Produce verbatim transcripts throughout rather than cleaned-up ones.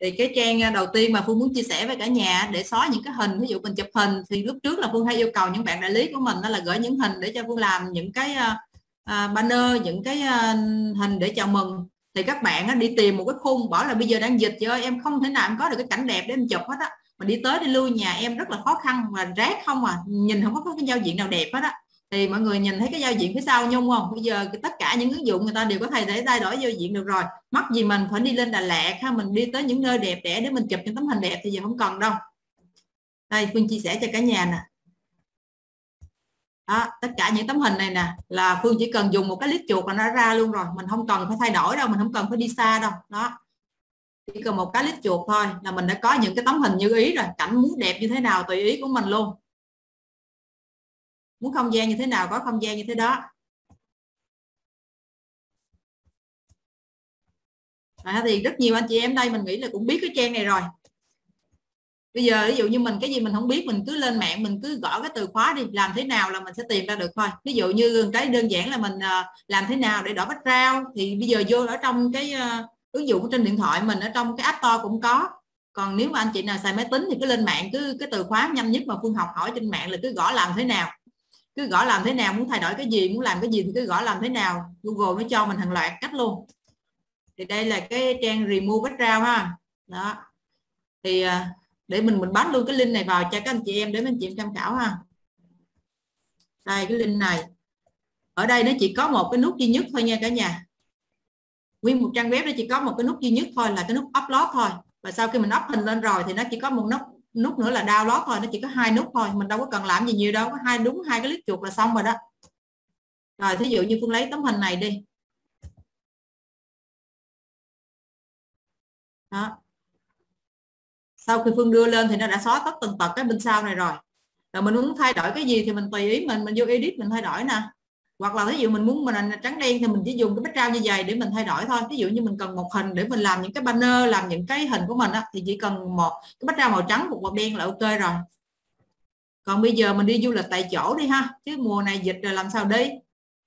Thì cái trang đầu tiên mà Phương muốn chia sẻ với cả nhà để xóa những cái hình, ví dụ mình chụp hình thì lúc trước là Phương hay yêu cầu những bạn đại lý của mình đó là gửi những hình để cho Phương làm những cái uh, banner, những cái uh, hình để chào mừng. Thì các bạn uh, đi tìm một cái khung, bảo là bây giờ đang dịch, chị ơi em không thể nào em có được cái cảnh đẹp để em chụp hết á, mà đi tới đi lui nhà em rất là khó khăn và rác không à, nhìn không có cái giao diện nào đẹp hết á. Thì mọi người nhìn thấy cái giao diện phía sau Nhung không? Bây giờ tất cả những ứng dụng người ta đều có thể để thay đổi giao diện được rồi. Mắc gì mình phải đi lên Đà Lạt ha, mình đi tới những nơi đẹp đẽ để mình chụp những tấm hình đẹp thì giờ không cần đâu. Đây Phương chia sẻ cho cả nhà nè. Đó, tất cả những tấm hình này nè là Phương chỉ cần dùng một cái click chuột là nó ra luôn rồi, mình không cần phải thay đổi đâu, mình không cần phải đi xa đâu. Đó, chỉ cần một cái click chuột thôi là mình đã có những cái tấm hình như ý rồi. Cảnh muốn đẹp như thế nào tùy ý của mình luôn, muốn không gian như thế nào có không gian như thế đó. À, thì rất nhiều anh chị em đây mình nghĩ là cũng biết cái trang này rồi. Bây giờ ví dụ như mình cái gì mình không biết, mình cứ lên mạng mình cứ gõ cái từ khóa đi, làm thế nào là mình sẽ tìm ra được thôi. Ví dụ như cái đơn giản là mình làm thế nào để đổi background, thì bây giờ vô ở trong cái uh, ứng dụng trên điện thoại mình, ở trong cái App Store cũng có. Còn nếu mà anh chị nào xài máy tính thì cứ lên mạng, cứ cái từ khóa nhanh nhất mà Phương học hỏi trên mạng là cứ gõ làm thế nào, cứ gõ làm thế nào, muốn thay đổi cái gì, muốn làm cái gì thì cứ gõ làm thế nào, Google nó cho mình hàng loạt cách luôn. Thì đây là cái trang remove background ha. Đó, thì để mình mình bắt luôn cái link này vào cho các anh chị em để mấy anh chị em tham khảo ha. Đây cái link này, ở đây nó chỉ có một cái nút duy nhất thôi nha cả nhà. Nguyên một trang web nó chỉ có một cái nút duy nhất thôi, là cái nút upload thôi. Và sau khi mình up hình lên rồi thì nó chỉ có một nút nút nữa là download thôi, nó chỉ có hai nút thôi, mình đâu có cần làm gì nhiều đâu, có hai đúng hai cái click chuột là xong rồi đó. Rồi thí dụ như Phương lấy tấm hình này đi. Đó, sau khi Phương đưa lên thì nó đã xóa tất tần tật cái bên sau này rồi. Rồi mình muốn thay đổi cái gì thì mình tùy ý mình, mình vô edit mình thay đổi nè. Hoặc là ví dụ mình muốn mình trắng đen thì mình chỉ dùng cái background như vậy để mình thay đổi thôi. Ví dụ như mình cần một hình để mình làm những cái banner, làm những cái hình của mình á, thì chỉ cần một cái background màu trắng một màu đen là ok rồi. Còn bây giờ mình đi du lịch tại chỗ đi ha, chứ mùa này dịch rồi làm sao đi.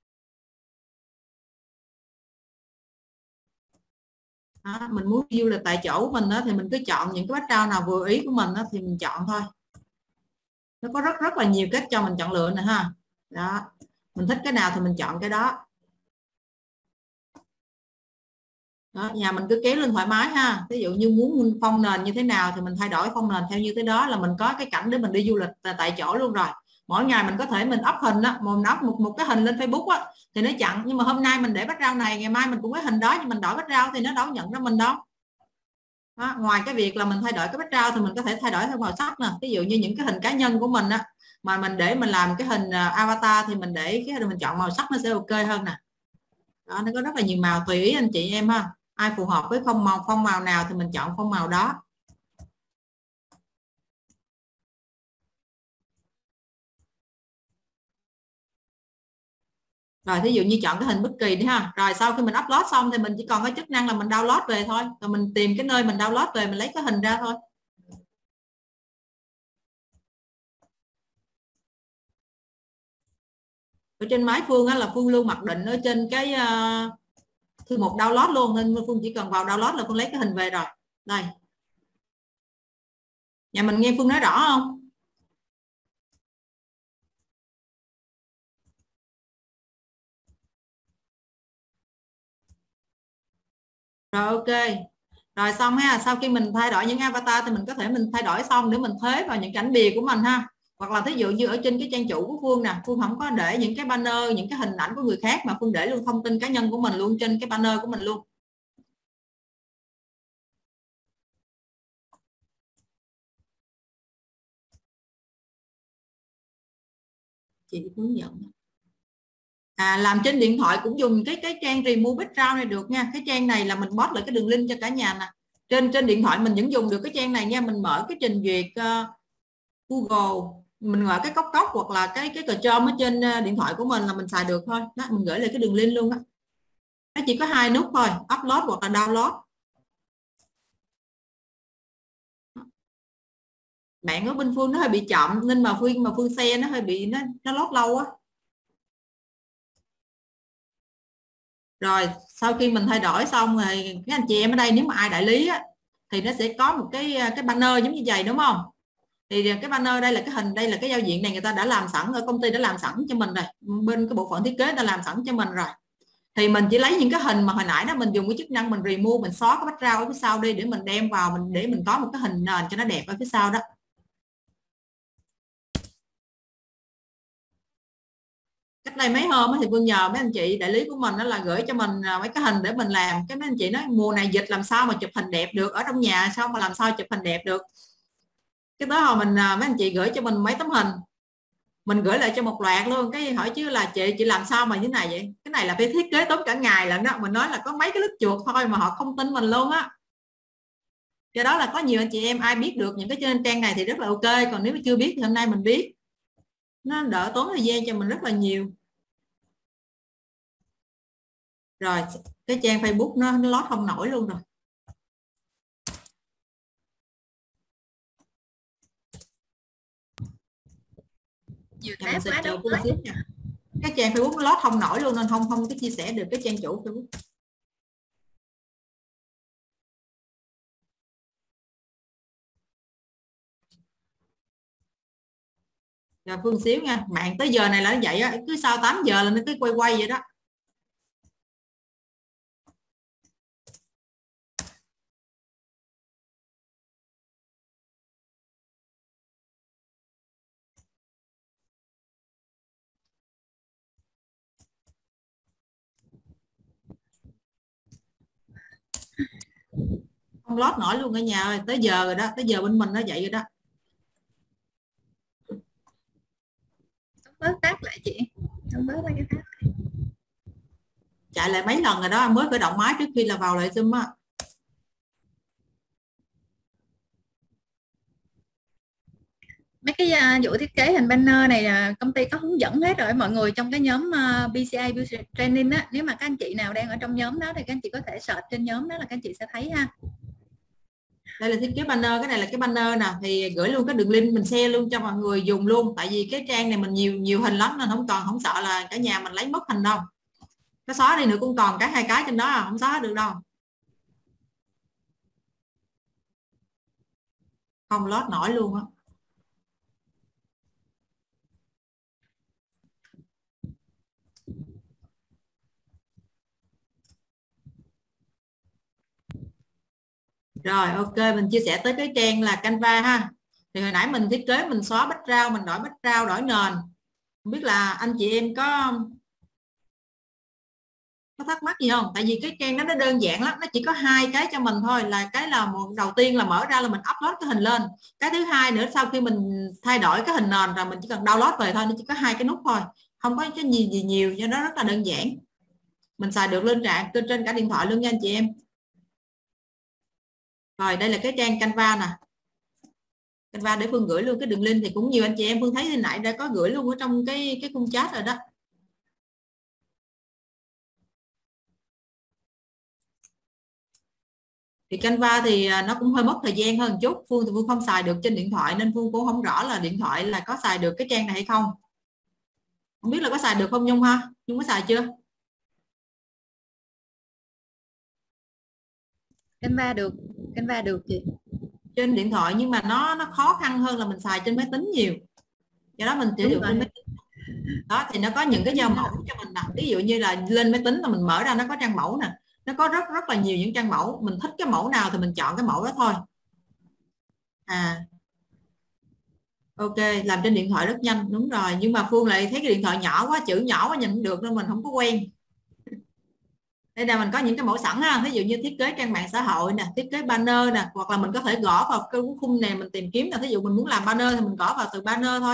Đó, mình muốn du lịch tại chỗ của mình đó, thì mình cứ chọn những cái background nào vừa ý của mình đó, thì mình chọn thôi. Nó có rất rất là nhiều cách cho mình chọn lựa nè ha. Đó, mình thích cái nào thì mình chọn cái đó. Đó, nhà mình cứ kéo lên thoải mái ha. Ví dụ như muốn phông nền như thế nào thì mình thay đổi phông nền theo như thế đó, là mình có cái cảnh để mình đi du lịch tại chỗ luôn rồi. Mỗi ngày mình có thể mình up hình đó, mình up một, một cái hình lên Facebook á, thì nó chặn. Nhưng mà hôm nay mình để background này, ngày mai mình cũng có hình đó, nhưng mình đổi background thì nó đâu nhận ra mình đâu. Đó, ngoài cái việc là mình thay đổi cái background thì mình có thể thay đổi theo màu sắc nè. Ví dụ như những cái hình cá nhân của mình á, mà mình để mình làm cái hình avatar thì mình để cái mình chọn màu sắc nó sẽ ok hơn nè. Đó, nó có rất là nhiều màu tùy ý anh chị em ha. Ai phù hợp với phông màu phông màu nào thì mình chọn phông màu đó. Rồi thí dụ như chọn cái hình bất kỳ đi ha. Rồi sau khi mình upload xong thì mình chỉ còn cái chức năng là mình download về thôi. Rồi mình tìm cái nơi mình download về, mình lấy cái hình ra thôi. Ở trên máy Phương á, là Phương luôn mặc định ở trên cái uh, thư mục download luôn, nên Phương chỉ cần vào download là Phương lấy cái hình về rồi. Đây, nhà mình nghe Phương nói rõ không? Rồi ok. Rồi xong ha, sau khi mình thay đổi những avatar thì mình có thể mình thay đổi xong để mình thế vào những cảnh bìa của mình ha. Hoặc là thí dụ như ở trên cái trang chủ của Phương nè, Phương không có để những cái banner, những cái hình ảnh của người khác, mà Phương để luôn thông tin cá nhân của mình luôn trên cái banner của mình luôn. Chị hướng dẫn. À, làm trên điện thoại cũng dùng cái cái trang remove background này được nha. Cái trang này là mình post lại cái đường link cho cả nhà nè. Trên trên điện thoại mình vẫn dùng được cái trang này nha. Mình mở cái trình duyệt uh, Google, mình gọi cái cốc cốc hoặc là cái cái cờ Chrome ở trên điện thoại của mình là mình xài được thôi. Đó, mình gửi lại cái đường link luôn á. Nó chỉ có hai nút thôi, upload hoặc là download. Bạn ở bên Phương nó hơi bị chậm nên mà Phương mà Phương xe nó hơi bị nó nó load lâu á. Rồi sau khi mình thay đổi xong rồi, các anh chị em ở đây nếu mà ai đại lý á, thì nó sẽ có một cái cái banner giống như vậy đúng không? Thì cái banner đây là cái hình, đây là cái giao diện này người ta đã làm sẵn, ở công ty đã làm sẵn cho mình rồi, bên cái bộ phận thiết kế đã làm sẵn cho mình rồi. Thì mình chỉ lấy những cái hình mà hồi nãy đó mình dùng cái chức năng mình remove, mình xóa cái background ở phía sau đi để mình đem vào, mình để mình có một cái hình nền cho nó đẹp ở phía sau đó. Cách đây mấy hôm thì Phương nhờ mấy anh chị đại lý của mình đó là gửi cho mình mấy cái hình để mình làm. Cái mấy anh chị nói mùa này dịch làm sao mà chụp hình đẹp được, ở trong nhà sao mà làm sao chụp hình đẹp được. Cái đó hồi mình mấy anh chị gửi cho mình mấy tấm hình, mình gửi lại cho một loạt luôn. Cái hỏi chứ là chị chị làm sao mà như thế này vậy, cái này là phải thiết kế tốn cả ngày lận đó. Mình nói là có mấy cái nút chuột thôi mà họ không tin mình luôn á. Do đó là có nhiều anh chị em ai biết được những cái trên trang này thì rất là ok, còn nếu mà chưa biết thì hôm nay mình biết, nó đỡ tốn thời gian cho mình rất là nhiều. Rồi cái trang Facebook nó, nó lót không nổi luôn rồi. Nhiều tab quá đâu. Cái trang Facebook nó lót không nổi luôn nên không không có chia sẻ được cái trang chủ Facebook. Rồi Phương xíu nha, mạng tới giờ này là nó vậy á, cứ sau tám giờ là nó cứ quay quay vậy đó. Không lót nổi luôn cả nhà ơi, tới giờ rồi đó, tới giờ bên mình nó vậy rồi đó. Bớt tắt lại chị, không bớt mấy cái tắt. Chạy lại mấy lần rồi đó, mới khởi động máy trước khi là vào lại Zoom á. Mấy cái uh, vụ thiết kế hình banner này là công ty có hướng dẫn hết rồi mọi người trong cái nhóm uh, bê xê a Business Training á. Nếu mà các anh chị nào đang ở trong nhóm đó thì các anh chị có thể search trên nhóm đó là các anh chị sẽ thấy ha. Đây là thiết kế banner, cái này là cái banner nè, thì gửi luôn cái đường link mình share luôn cho mọi người dùng luôn, tại vì cái trang này mình nhiều nhiều hình lắm nên không còn không sợ là cả nhà mình lấy mất hình đâu. Cái xóa đi nữa cũng còn cái hai cái trên đó, không xóa được đâu. Không lót nổi luôn á. Rồi ok, mình chia sẻ tới cái trang là Canva ha. Thì hồi nãy mình thiết kế mình xóa background, mình đổi background, đổi nền. Không biết là anh chị em có có thắc mắc gì không? Tại vì cái trang đó nó đơn giản lắm, nó chỉ có hai cái cho mình thôi, là cái là một đầu tiên là mở ra là mình upload cái hình lên. Cái thứ hai nữa sau khi mình thay đổi cái hình nền rồi mình chỉ cần download về thôi, nó chỉ có hai cái nút thôi, không có cái gì gì nhiều, cho nó rất là đơn giản. Mình xài được lên trạng trên cả điện thoại luôn nha anh chị em. Rồi đây là cái trang Canva nè. Canva để Phương gửi luôn cái đường link, thì cũng nhiều anh chị em Phương thấy hồi nãy đã có gửi luôn ở trong cái cái khung chat rồi đó. Thì Canva thì nó cũng hơi mất thời gian hơn một chút. Phương thì Phương không xài được trên điện thoại nên Phương cũng không rõ là điện thoại là có xài được cái trang này hay không. Không biết là có xài được không Nhung ha? Nhung có xài chưa? Canva được, Canva được chị. Trên điện thoại nhưng mà nó nó khó khăn hơn là mình xài trên máy tính nhiều. Do đó mình sử dụng trên máy tính. Đó thì nó có những cái giao mẫu cho mình nè. Ví dụ như là lên máy tính là mình mở ra nó có trang mẫu nè. Nó có rất rất là nhiều những trang mẫu, mình thích cái mẫu nào thì mình chọn cái mẫu đó thôi. À ok, làm trên điện thoại rất nhanh, đúng rồi, nhưng mà Phương lại thấy cái điện thoại nhỏ quá, chữ nhỏ quá nhìn không được nên mình không có quen. Đây là mình có những cái mẫu sẵn ha, ví dụ như thiết kế trang mạng xã hội nè, thiết kế banner nè, hoặc là mình có thể gõ vào cái khung này mình tìm kiếm là ví dụ mình muốn làm banner thì mình gõ vào từ banner thôi.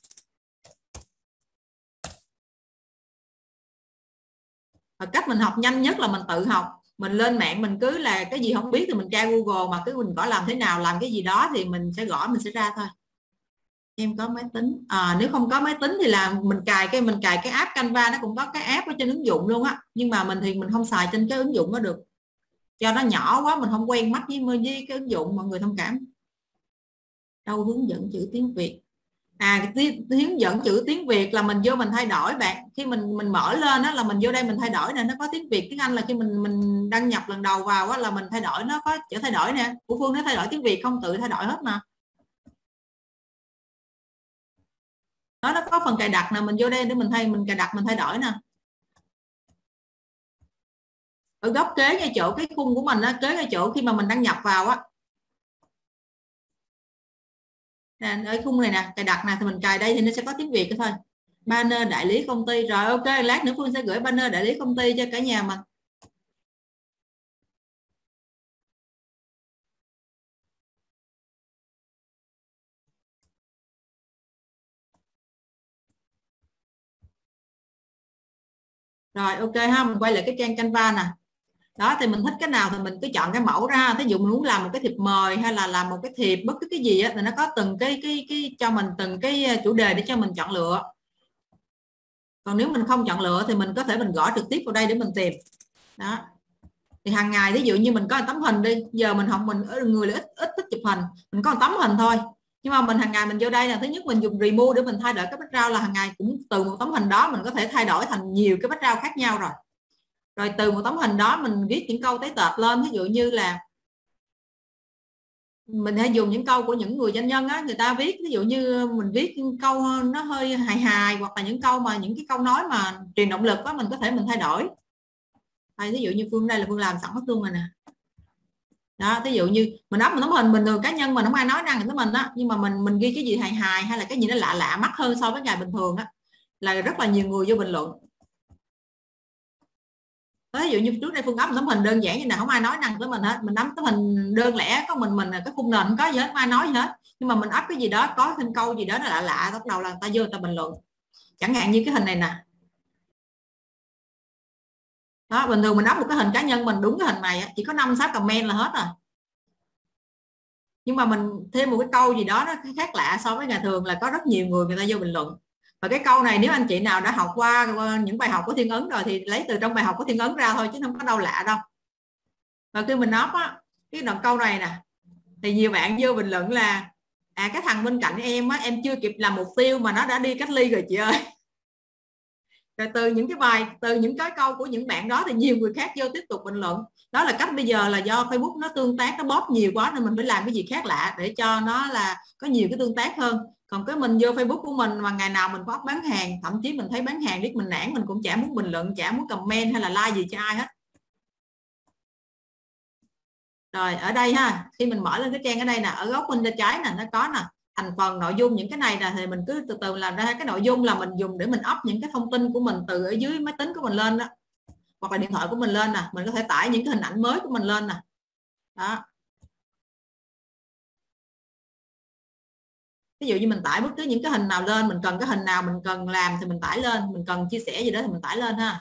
Và cách mình học nhanh nhất là mình tự học, mình lên mạng mình cứ là cái gì không biết thì mình tra Google, mà cứ mình gõ làm thế nào làm cái gì đó thì mình sẽ gõ mình sẽ ra thôi. Em có máy tính à, nếu không có máy tính thì là mình cài cái mình cài cái app Canva, nó cũng có cái app ở trên ứng dụng luôn á, nhưng mà mình thì mình không xài trên cái ứng dụng đó được, do nó nhỏ quá mình không quen mắt với với cái ứng dụng, mọi người thông cảm. Đâu hướng dẫn chữ tiếng Việt. À, cái hướng dẫn chữ tiếng Việt là mình vô mình thay đổi bạn. Khi mình mình mở lên đó là mình vô đây mình thay đổi nè, nó có tiếng Việt tiếng Anh là khi mình mình đăng nhập lần đầu vào á là mình thay đổi, nó có chữ thay đổi nè. Của Phương nó thay đổi tiếng Việt không, tự thay đổi hết mà. Đó, nó có phần cài đặt nè, mình vô đây để mình thay mình cài đặt mình thay đổi nè. Ở góc kế ngay chỗ cái khung của mình á, kế ngay chỗ khi mà mình đăng nhập vào á. Nè, ở khung này nè, cài đặt nè thì mình cài đây thì nó sẽ có tiếng Việt thôi. Banner đại lý công ty. Rồi ok, lát nữa Phương sẽ gửi banner đại lý công ty cho cả nhà mình. Rồi ok ha, mình quay lại cái trang Canva nè. Đó thì mình thích cái nào thì mình cứ chọn cái mẫu ra. Ví dụ mình muốn làm một cái thiệp mời hay là làm một cái thiệp bất cứ cái gì á thì nó có từng cái cái cái cho mình từng cái chủ đề để cho mình chọn lựa. Còn nếu mình không chọn lựa thì mình có thể mình gõ trực tiếp vào đây để mình tìm. Đó. Thì hàng ngày ví dụ như mình có một tấm hình đi, giờ mình học mình ở người là ít ít thích chụp hình, mình có một tấm hình thôi. Nhưng mà mình hàng ngày mình vô đây là thứ nhất mình dùng remove để mình thay đổi cái background, là hàng ngày cũng từ một tấm hình đó mình có thể thay đổi thành nhiều cái background khác nhau rồi. Rồi từ một tấm hình đó mình viết những câu tế tệp lên, ví dụ như là mình hay dùng những câu của những người doanh nhân á, người ta viết, ví dụ như mình viết câu nó hơi hài hài, hoặc là những câu mà những cái câu nói mà truyền động lực đó, mình có thể mình thay đổi. Đây, ví dụ như Phương đây là Phương làm sẵn hết luôn rồi nè. Đó, ví dụ như mình up một tấm hình bình thường cá nhân mình không ai nói năng với mình á, nhưng mà mình mình ghi cái gì hài hài hay là cái gì nó lạ lạ mắt hơn so với ngày bình thường á, là rất là nhiều người vô bình luận. Ví dụ như trước đây Phương up một tấm hình đơn giản như nào không ai nói năng với mình hết, mình nắm tấm hình đơn lẻ có mình mình cái khung nền không có gì hết, không ai nói gì hết, nhưng mà mình up cái gì đó có thêm câu gì đó nó lạ lạ, bắt đầu là người ta vô người ta bình luận. Chẳng hạn như cái hình này nè. Đó, bình thường mình up một cái hình cá nhân mình đúng cái hình này chỉ có năm sáu comment là hết rồi, nhưng mà mình thêm một cái câu gì đó nó khác lạ so với ngày thường là có rất nhiều người người ta vô bình luận. Và cái câu này nếu anh chị nào đã học qua những bài học của Thiên Ấn rồi thì lấy từ trong bài học của Thiên Ấn ra thôi chứ không có đâu lạ đâu. Và khi mình up á, cái đoạn câu này nè thì nhiều bạn vô bình luận là à cái thằng bên cạnh em á, em chưa kịp làm mục tiêu mà nó đã đi cách ly rồi chị ơi. Rồi từ những cái bài, từ những cái câu của những bạn đó thì nhiều người khác vô tiếp tục bình luận. Đó là cách bây giờ là do Facebook nó tương tác, nó bóp nhiều quá nên mình phải làm cái gì khác lạ để cho nó là có nhiều cái tương tác hơn. Còn cái mình vô Facebook của mình mà ngày nào mình có bán hàng, thậm chí mình thấy bán hàng biết mình nản, mình cũng chả muốn bình luận, chả muốn comment hay là like gì cho ai hết. Rồi ở đây ha, khi mình mở lên cái trang ở đây nè, ở góc bên tay trái nè, nó có nè thành phần nội dung, những cái này nè thì mình cứ từ từ làm ra. Cái nội dung là mình dùng để mình up những cái thông tin của mình từ ở dưới máy tính của mình lên đó, hoặc là điện thoại của mình lên nè, mình có thể tải những cái hình ảnh mới của mình lên nè. Đó, ví dụ như mình tải bất cứ những cái hình nào lên, mình cần cái hình nào mình cần làm thì mình tải lên, mình cần chia sẻ gì đó thì mình tải lên ha.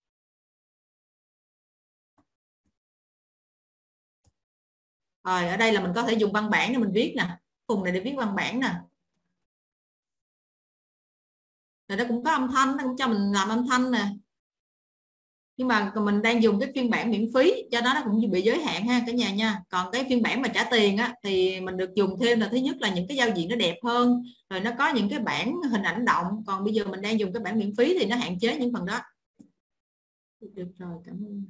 Rồi ở đây là mình có thể dùng văn bản để mình viết nè, vùng này để viết văn bản nè. Rồi nó cũng có âm thanh, nó cũng cho mình làm âm thanh nè. Nhưng mà mình đang dùng cái phiên bản miễn phí cho nó nó cũng bị giới hạn ha cả nhà nha. Còn cái phiên bản mà trả tiền á thì mình được dùng thêm là thứ nhất là những cái giao diện nó đẹp hơn, rồi nó có những cái bản hình ảnh động. Còn bây giờ mình đang dùng cái bản miễn phí thì nó hạn chế những phần đó. Được rồi, cảm ơn.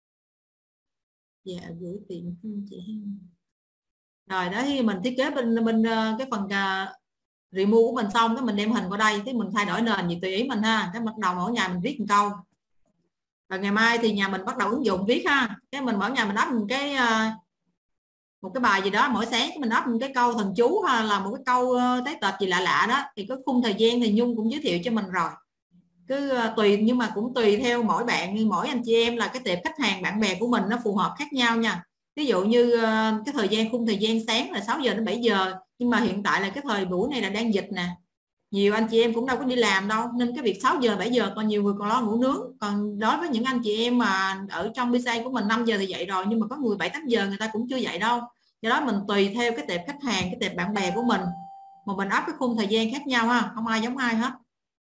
Dạ gửi tiền chị. Rồi đó, thì mình thiết kế bên bên cái phần uh, remove của mình xong, cái mình đem hình qua đây, thì mình thay đổi nền gì tùy ý mình ha. Cái bắt đầu mỗi ngày mình viết một câu. Và ngày mai thì nhà mình bắt đầu ứng dụng viết ha. Cái mình mỗi ngày mình up một cái uh, một cái bài gì đó, mỗi sáng mình up một cái câu thần chú hay là một cái câu uh, tế tật gì lạ lạ đó, thì có khung thời gian thì Nhung cũng giới thiệu cho mình rồi. Cứ uh, tùy, nhưng mà cũng tùy theo mỗi bạn, mỗi anh chị em là cái tệp khách hàng bạn bè của mình nó phù hợp khác nhau nha. Ví dụ như uh, cái thời gian khung thời gian sáng là sáu giờ đến bảy giờ, nhưng mà hiện tại là cái thời buổi này là đang dịch nè, nhiều anh chị em cũng đâu có đi làm đâu, nên cái việc sáu giờ bảy giờ còn nhiều người còn lo ngủ nướng. Còn đối với những anh chị em mà ở trong bê xê a của mình năm giờ thì dậy rồi, nhưng mà có người bảy tám giờ người ta cũng chưa dậy đâu. Do đó mình tùy theo cái tệp khách hàng, cái tệp bạn bè của mình mà mình áp cái khung thời gian khác nhau ha, không ai giống ai hết.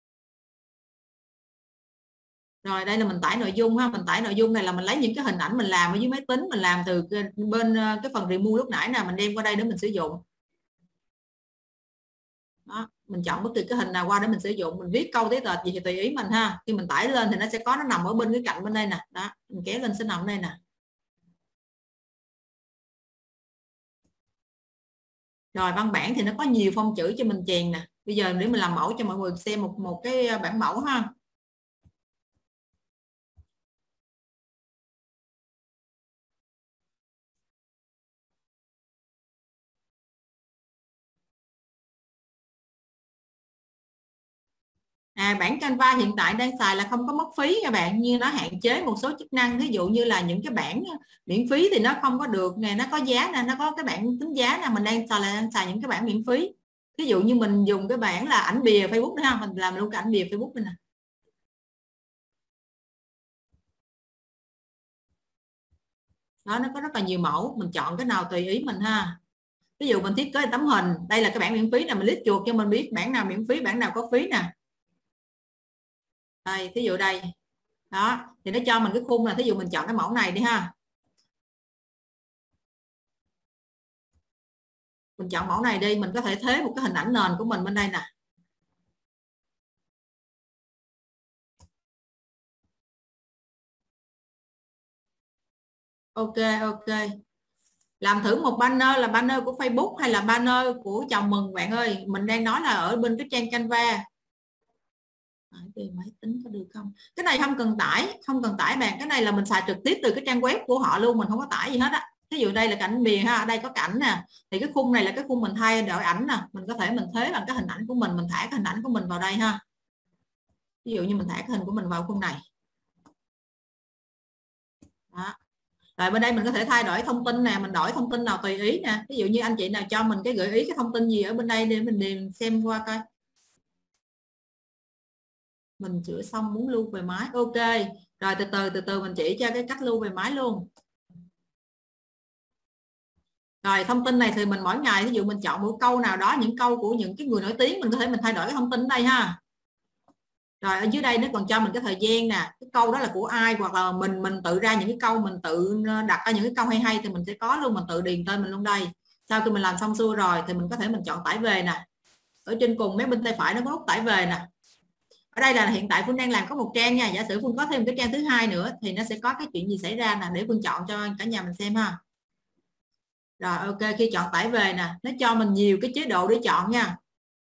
Rồi đây là mình tải nội dung ha, mình tải nội dung này là mình lấy những cái hình ảnh mình làm ở dưới máy tính, mình làm từ bên cái phần remove lúc nãy nè, mình đem qua đây để mình sử dụng. Đó, mình chọn bất kỳ cái hình nào qua để mình sử dụng, mình viết câu tế tệt gì thì tùy ý mình ha. Khi mình tải lên thì nó sẽ có, nó nằm ở bên cái cạnh bên đây nè. Đó, mình kéo lên sẽ nằm ở đây nè. Rồi văn bản thì nó có nhiều phông chữ cho mình chèn nè. Bây giờ để mình làm mẫu cho mọi người xem một một cái bản mẫu ha. À, bản Canva hiện tại đang xài là không có mất phí các bạn, nhưng nó hạn chế một số chức năng, ví dụ như là những cái bản miễn phí thì nó không có được nè, nó có giá nè, nó có cái bản tính giá nè, mình đang xài là đang xài những cái bản miễn phí. Ví dụ như mình dùng cái bản là ảnh bìa Facebook nữa ha, mình làm luôn cái ảnh bìa Facebook này nè. Đó, nó có rất là nhiều mẫu, mình chọn cái nào tùy ý mình ha. Ví dụ mình thiết kế tấm hình, đây là cái bản miễn phí nè, mình click chuột cho mình biết bản nào miễn phí, bản nào có phí nè. Đây, ví dụ đây. Đó, thì nó cho mình cái khung là ví dụ mình chọn cái mẫu này đi ha. Mình chọn mẫu này đi, mình có thể thế một cái hình ảnh nền của mình bên đây nè. Ok, ok. Làm thử một banner là banner của Facebook hay là banner của chồng mừng bạn ơi. Mình đang nói là ở bên cái trang Canva. Về máy tính có được không? Cái này không cần tải, không cần tải bạn. Cái này là mình xài trực tiếp từ cái trang web của họ luôn, mình không có tải gì hết á. Ví dụ đây là cảnh bìa ha, ở đây có cảnh nè. Thì cái khung này là cái khung mình thay đổi ảnh nè. Mình có thể mình thế bằng cái hình ảnh của mình, mình thả cái hình ảnh của mình vào đây ha. Ví dụ như mình thả cái hình của mình vào khung này. Đó. Rồi bên đây mình có thể thay đổi thông tin nè, mình đổi thông tin nào tùy ý nè. Ví dụ như anh chị nào cho mình cái gợi ý cái thông tin gì ở bên đây để mình điền xem qua coi. Mình sửa xong muốn lưu về máy. Ok. Rồi từ từ từ từ mình chỉ cho cái cách lưu về máy luôn. Rồi thông tin này thì mình mỗi ngày ví dụ mình chọn một câu nào đó, những câu của những cái người nổi tiếng, mình có thể mình thay đổi cái thông tin ở đây ha. Rồi ở dưới đây nó còn cho mình cái thời gian nè, cái câu đó là của ai, hoặc là mình mình tự ra những cái câu, mình tự đặt ra những cái câu hay hay thì mình sẽ có luôn, mình tự điền tên mình luôn đây. Sau khi mình làm xong xuôi rồi thì mình có thể mình chọn tải về nè. Ở trên cùng mấy bên tay phải nó có nút tải về nè. Ở đây là hiện tại Phương đang làm có một trang nha, giả sử Phương có thêm cái trang thứ hai nữa thì nó sẽ có cái chuyện gì xảy ra nè, để Phương chọn cho cả nhà mình xem ha. Rồi ok, khi chọn tải về nè, nó cho mình nhiều cái chế độ để chọn nha.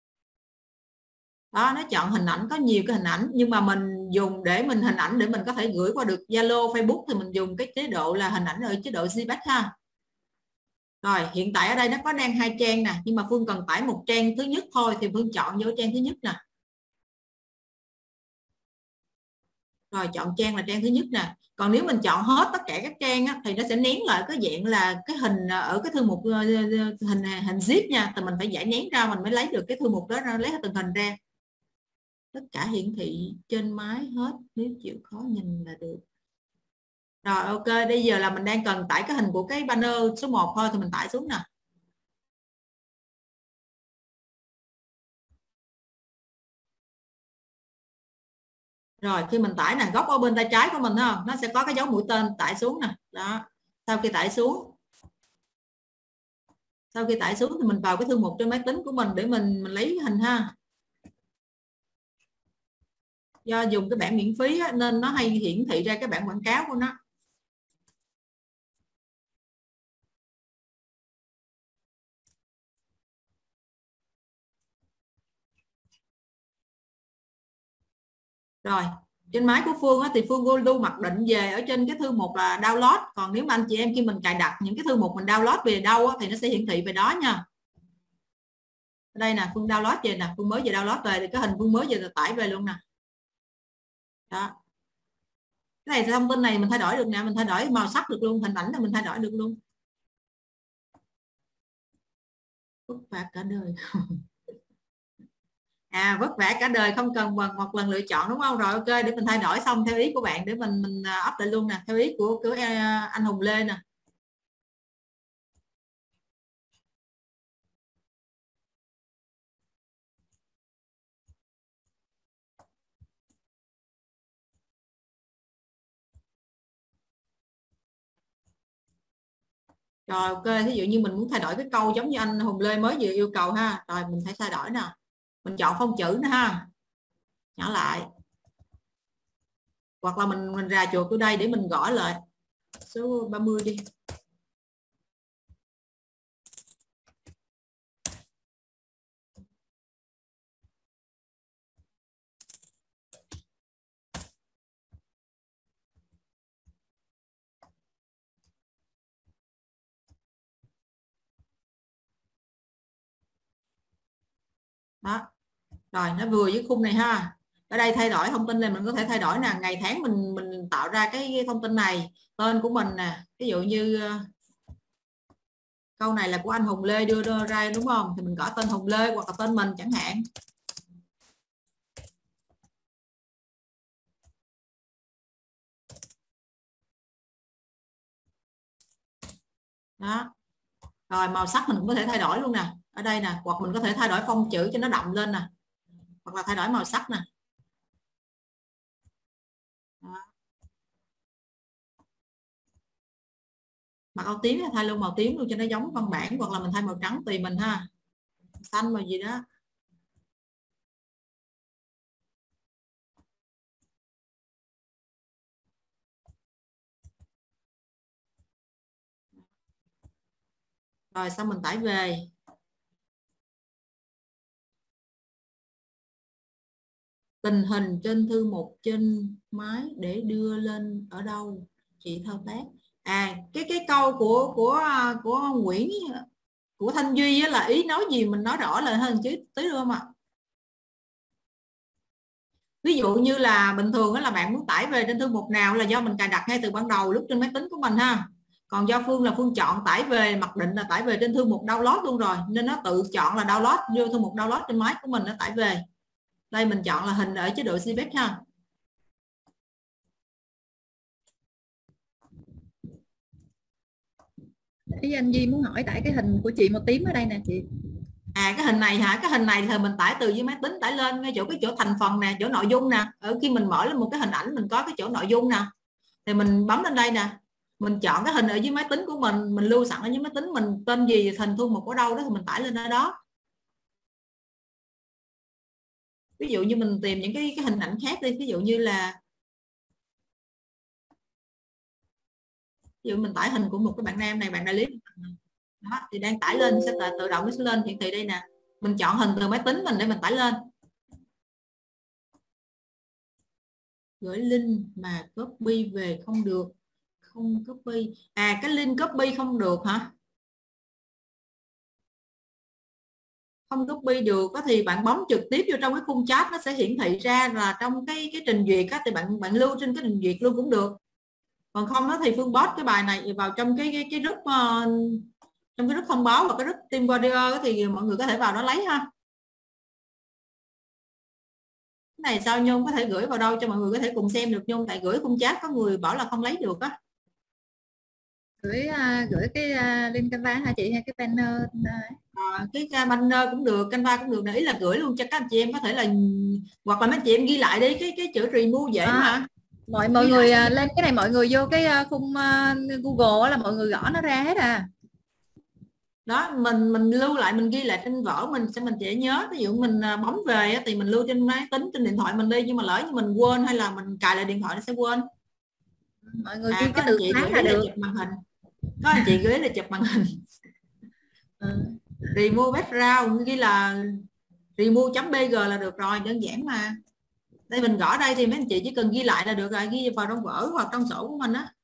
Đó, nó chọn hình ảnh, có nhiều cái hình ảnh, nhưng mà mình dùng để mình hình ảnh để mình có thể gửi qua được Zalo, Facebook thì mình dùng cái chế độ là hình ảnh ở chế độ Gpack ha. Rồi hiện tại ở đây nó có đang hai trang nè, nhưng mà Phương cần tải một trang thứ nhất thôi thì Phương chọn vô trang thứ nhất nè. Rồi chọn trang là trang thứ nhất nè. Còn nếu mình chọn hết tất cả các trang á, thì nó sẽ nén lại cái dạng là cái hình ở cái thư mục hình hình zip nha, thì mình phải giải nén ra mình mới lấy được cái thư mục đó, lấy từng hình ra. Tất cả hiển thị trên máy hết, nếu chịu khó nhìn là được. Rồi ok, bây giờ là mình đang cần tải cái hình của cái banner số một thôi thì mình tải xuống nè. Rồi khi mình tải nè, góc ở bên tay trái của mình không, nó sẽ có cái dấu mũi tên, tải xuống nè. Đó, sau khi tải xuống sau khi tải xuống thì mình vào cái thư mục trên máy tính của mình để mình mình lấy hình ha. Do dùng cái bản miễn phí á, nên nó hay hiển thị ra cái bản quảng cáo của nó. Rồi trên máy của Phương á, thì Phương vô lưu mặc định về ở trên cái thư mục là download. Còn nếu mà anh chị em khi mình cài đặt những cái thư mục mình download về đâu á, thì nó sẽ hiển thị về đó nha. Ở đây nè, Phương download về nè, Phương mới về download về thì cái hình Phương mới về tải về luôn nè. Đó. Cái này thông tin này mình thay đổi được nè, mình thay đổi màu sắc được luôn, hình ảnh là mình thay đổi được luôn. Vất vả cả đời. À, vất vả cả đời không cần bằng một lần lựa chọn đúng không? Rồi ok, để mình thay đổi xong theo ý của bạn để mình mình up lại luôn nè, theo ý của của anh Hùng Lê nè. Rồi ok, ví dụ như mình muốn thay đổi cái câu giống như anh Hùng Lê mới vừa yêu cầu ha, rồi mình phải thay đổi nè. mình chọn phông chữ nữa ha, nhỏ lại, hoặc là mình mình rà chuột ở đây để mình gõ lại số ba mươi đi. Đó rồi, nó vừa với khung này ha. Ở đây thay đổi thông tin này mình có thể thay đổi nè, ngày tháng mình mình tạo ra cái thông tin này, tên của mình nè, ví dụ như câu này là của anh Hùng Lê đưa, đưa ra đúng không, thì mình gõ tên Hùng Lê hoặc là tên mình chẳng hạn. Đó rồi, màu sắc mình cũng có thể thay đổi luôn nè, ở đây nè, hoặc mình có thể thay đổi phông chữ cho nó đậm lên nè, hoặc là thay đổi màu sắc nè. Đó. Màu tím thì thay luôn màu tím luôn cho nó giống văn bản, hoặc là mình thay màu trắng tùy mình ha, xanh màu gì đó. Rồi xong mình tải về. Tình hình trên thư mục trên máy để đưa lên ở đâu chị thao tác. À cái cái câu của của của Nguyễn, của Thanh Duy là ý nói gì mình nói rõ lại hơn chứ tí nữa không ạ? Ví dụ như là bình thường là bạn muốn tải về trên thư mục nào là do mình cài đặt ngay từ ban đầu lúc trên máy tính của mình ha. Còn do Phương là Phương chọn tải về, mặc định là tải về trên thư mục download luôn rồi, nên nó tự chọn là download, đưa thư mục download trên máy của mình nó tải về. Đây mình chọn là hình ở chế độ xê pê ích ha. Ý anh Duy muốn hỏi tải cái hình của chị màu tím ở đây nè chị. À cái hình này hả? Cái hình này thì mình tải từ dưới máy tính tải lên ngay chỗ cái chỗ thành phần nè, chỗ nội dung nè. Ở khi mình mở lên một cái hình ảnh mình có cái chỗ nội dung nè, thì mình bấm lên đây nè, mình chọn cái hình ở dưới máy tính của mình, mình lưu sẵn ở dưới máy tính mình tên gì, thành thu mục ở đâu đó thì mình tải lên ở đó. Ví dụ như mình tìm những cái cái hình ảnh khác đi, ví dụ như là ví dụ mình tải hình của một cái bạn nam này, bạn đại lý đó, thì đang tải lên sẽ tự, tự động nó sẽ lên hiển thị đây nè. Mình chọn hình từ máy tính mình để mình tải lên. Gửi link mà copy về không được, không copy. À cái link copy không được hả? Không copy được có thì bạn bấm trực tiếp vô trong cái khung chat, nó sẽ hiển thị ra là trong cái cái trình duyệt á, thì bạn bạn lưu trên cái trình duyệt luôn cũng được. Còn không đó thì Phương post cái bài này vào trong cái cái cái group uh, trong cái group thông báo và cái group team warrior thì mọi người có thể vào đó lấy ha. Cái này sao Nhung có thể gửi vào đâu cho mọi người có thể cùng xem được Nhung, tại gửi khung chat có người bảo là không lấy được á. Gửi uh, gửi cái uh, link Canva hả chị, hay cái banner? À, cái banner cũng được, Canva cũng được, ý là gửi luôn cho các anh chị em có thể là, hoặc là mấy chị em ghi lại đi cái cái chữ remove dễ à, mà. Mọi mọi ghi người lại. Lên cái này mọi người vô cái khung uh, Google là mọi người gõ nó ra hết à. Đó mình mình lưu lại, mình ghi lại trên vở mình sẽ mình dễ nhớ. Ví dụ mình bấm về thì mình lưu trên máy tính, trên điện thoại mình đi, nhưng mà lỡ như mình quên hay là mình cài lại điện thoại nó sẽ quên. Mọi người ghi à, cái từ khóa là được. Chụp màn hình. Có anh chị gửi là chụp màn hình. Ừ. Remove background ghi là remove.bg là được rồi, đơn giản mà. Đây mình gõ đây thì mấy anh chị chỉ cần ghi lại là được rồi, ghi vào trong vở hoặc trong sổ của mình á.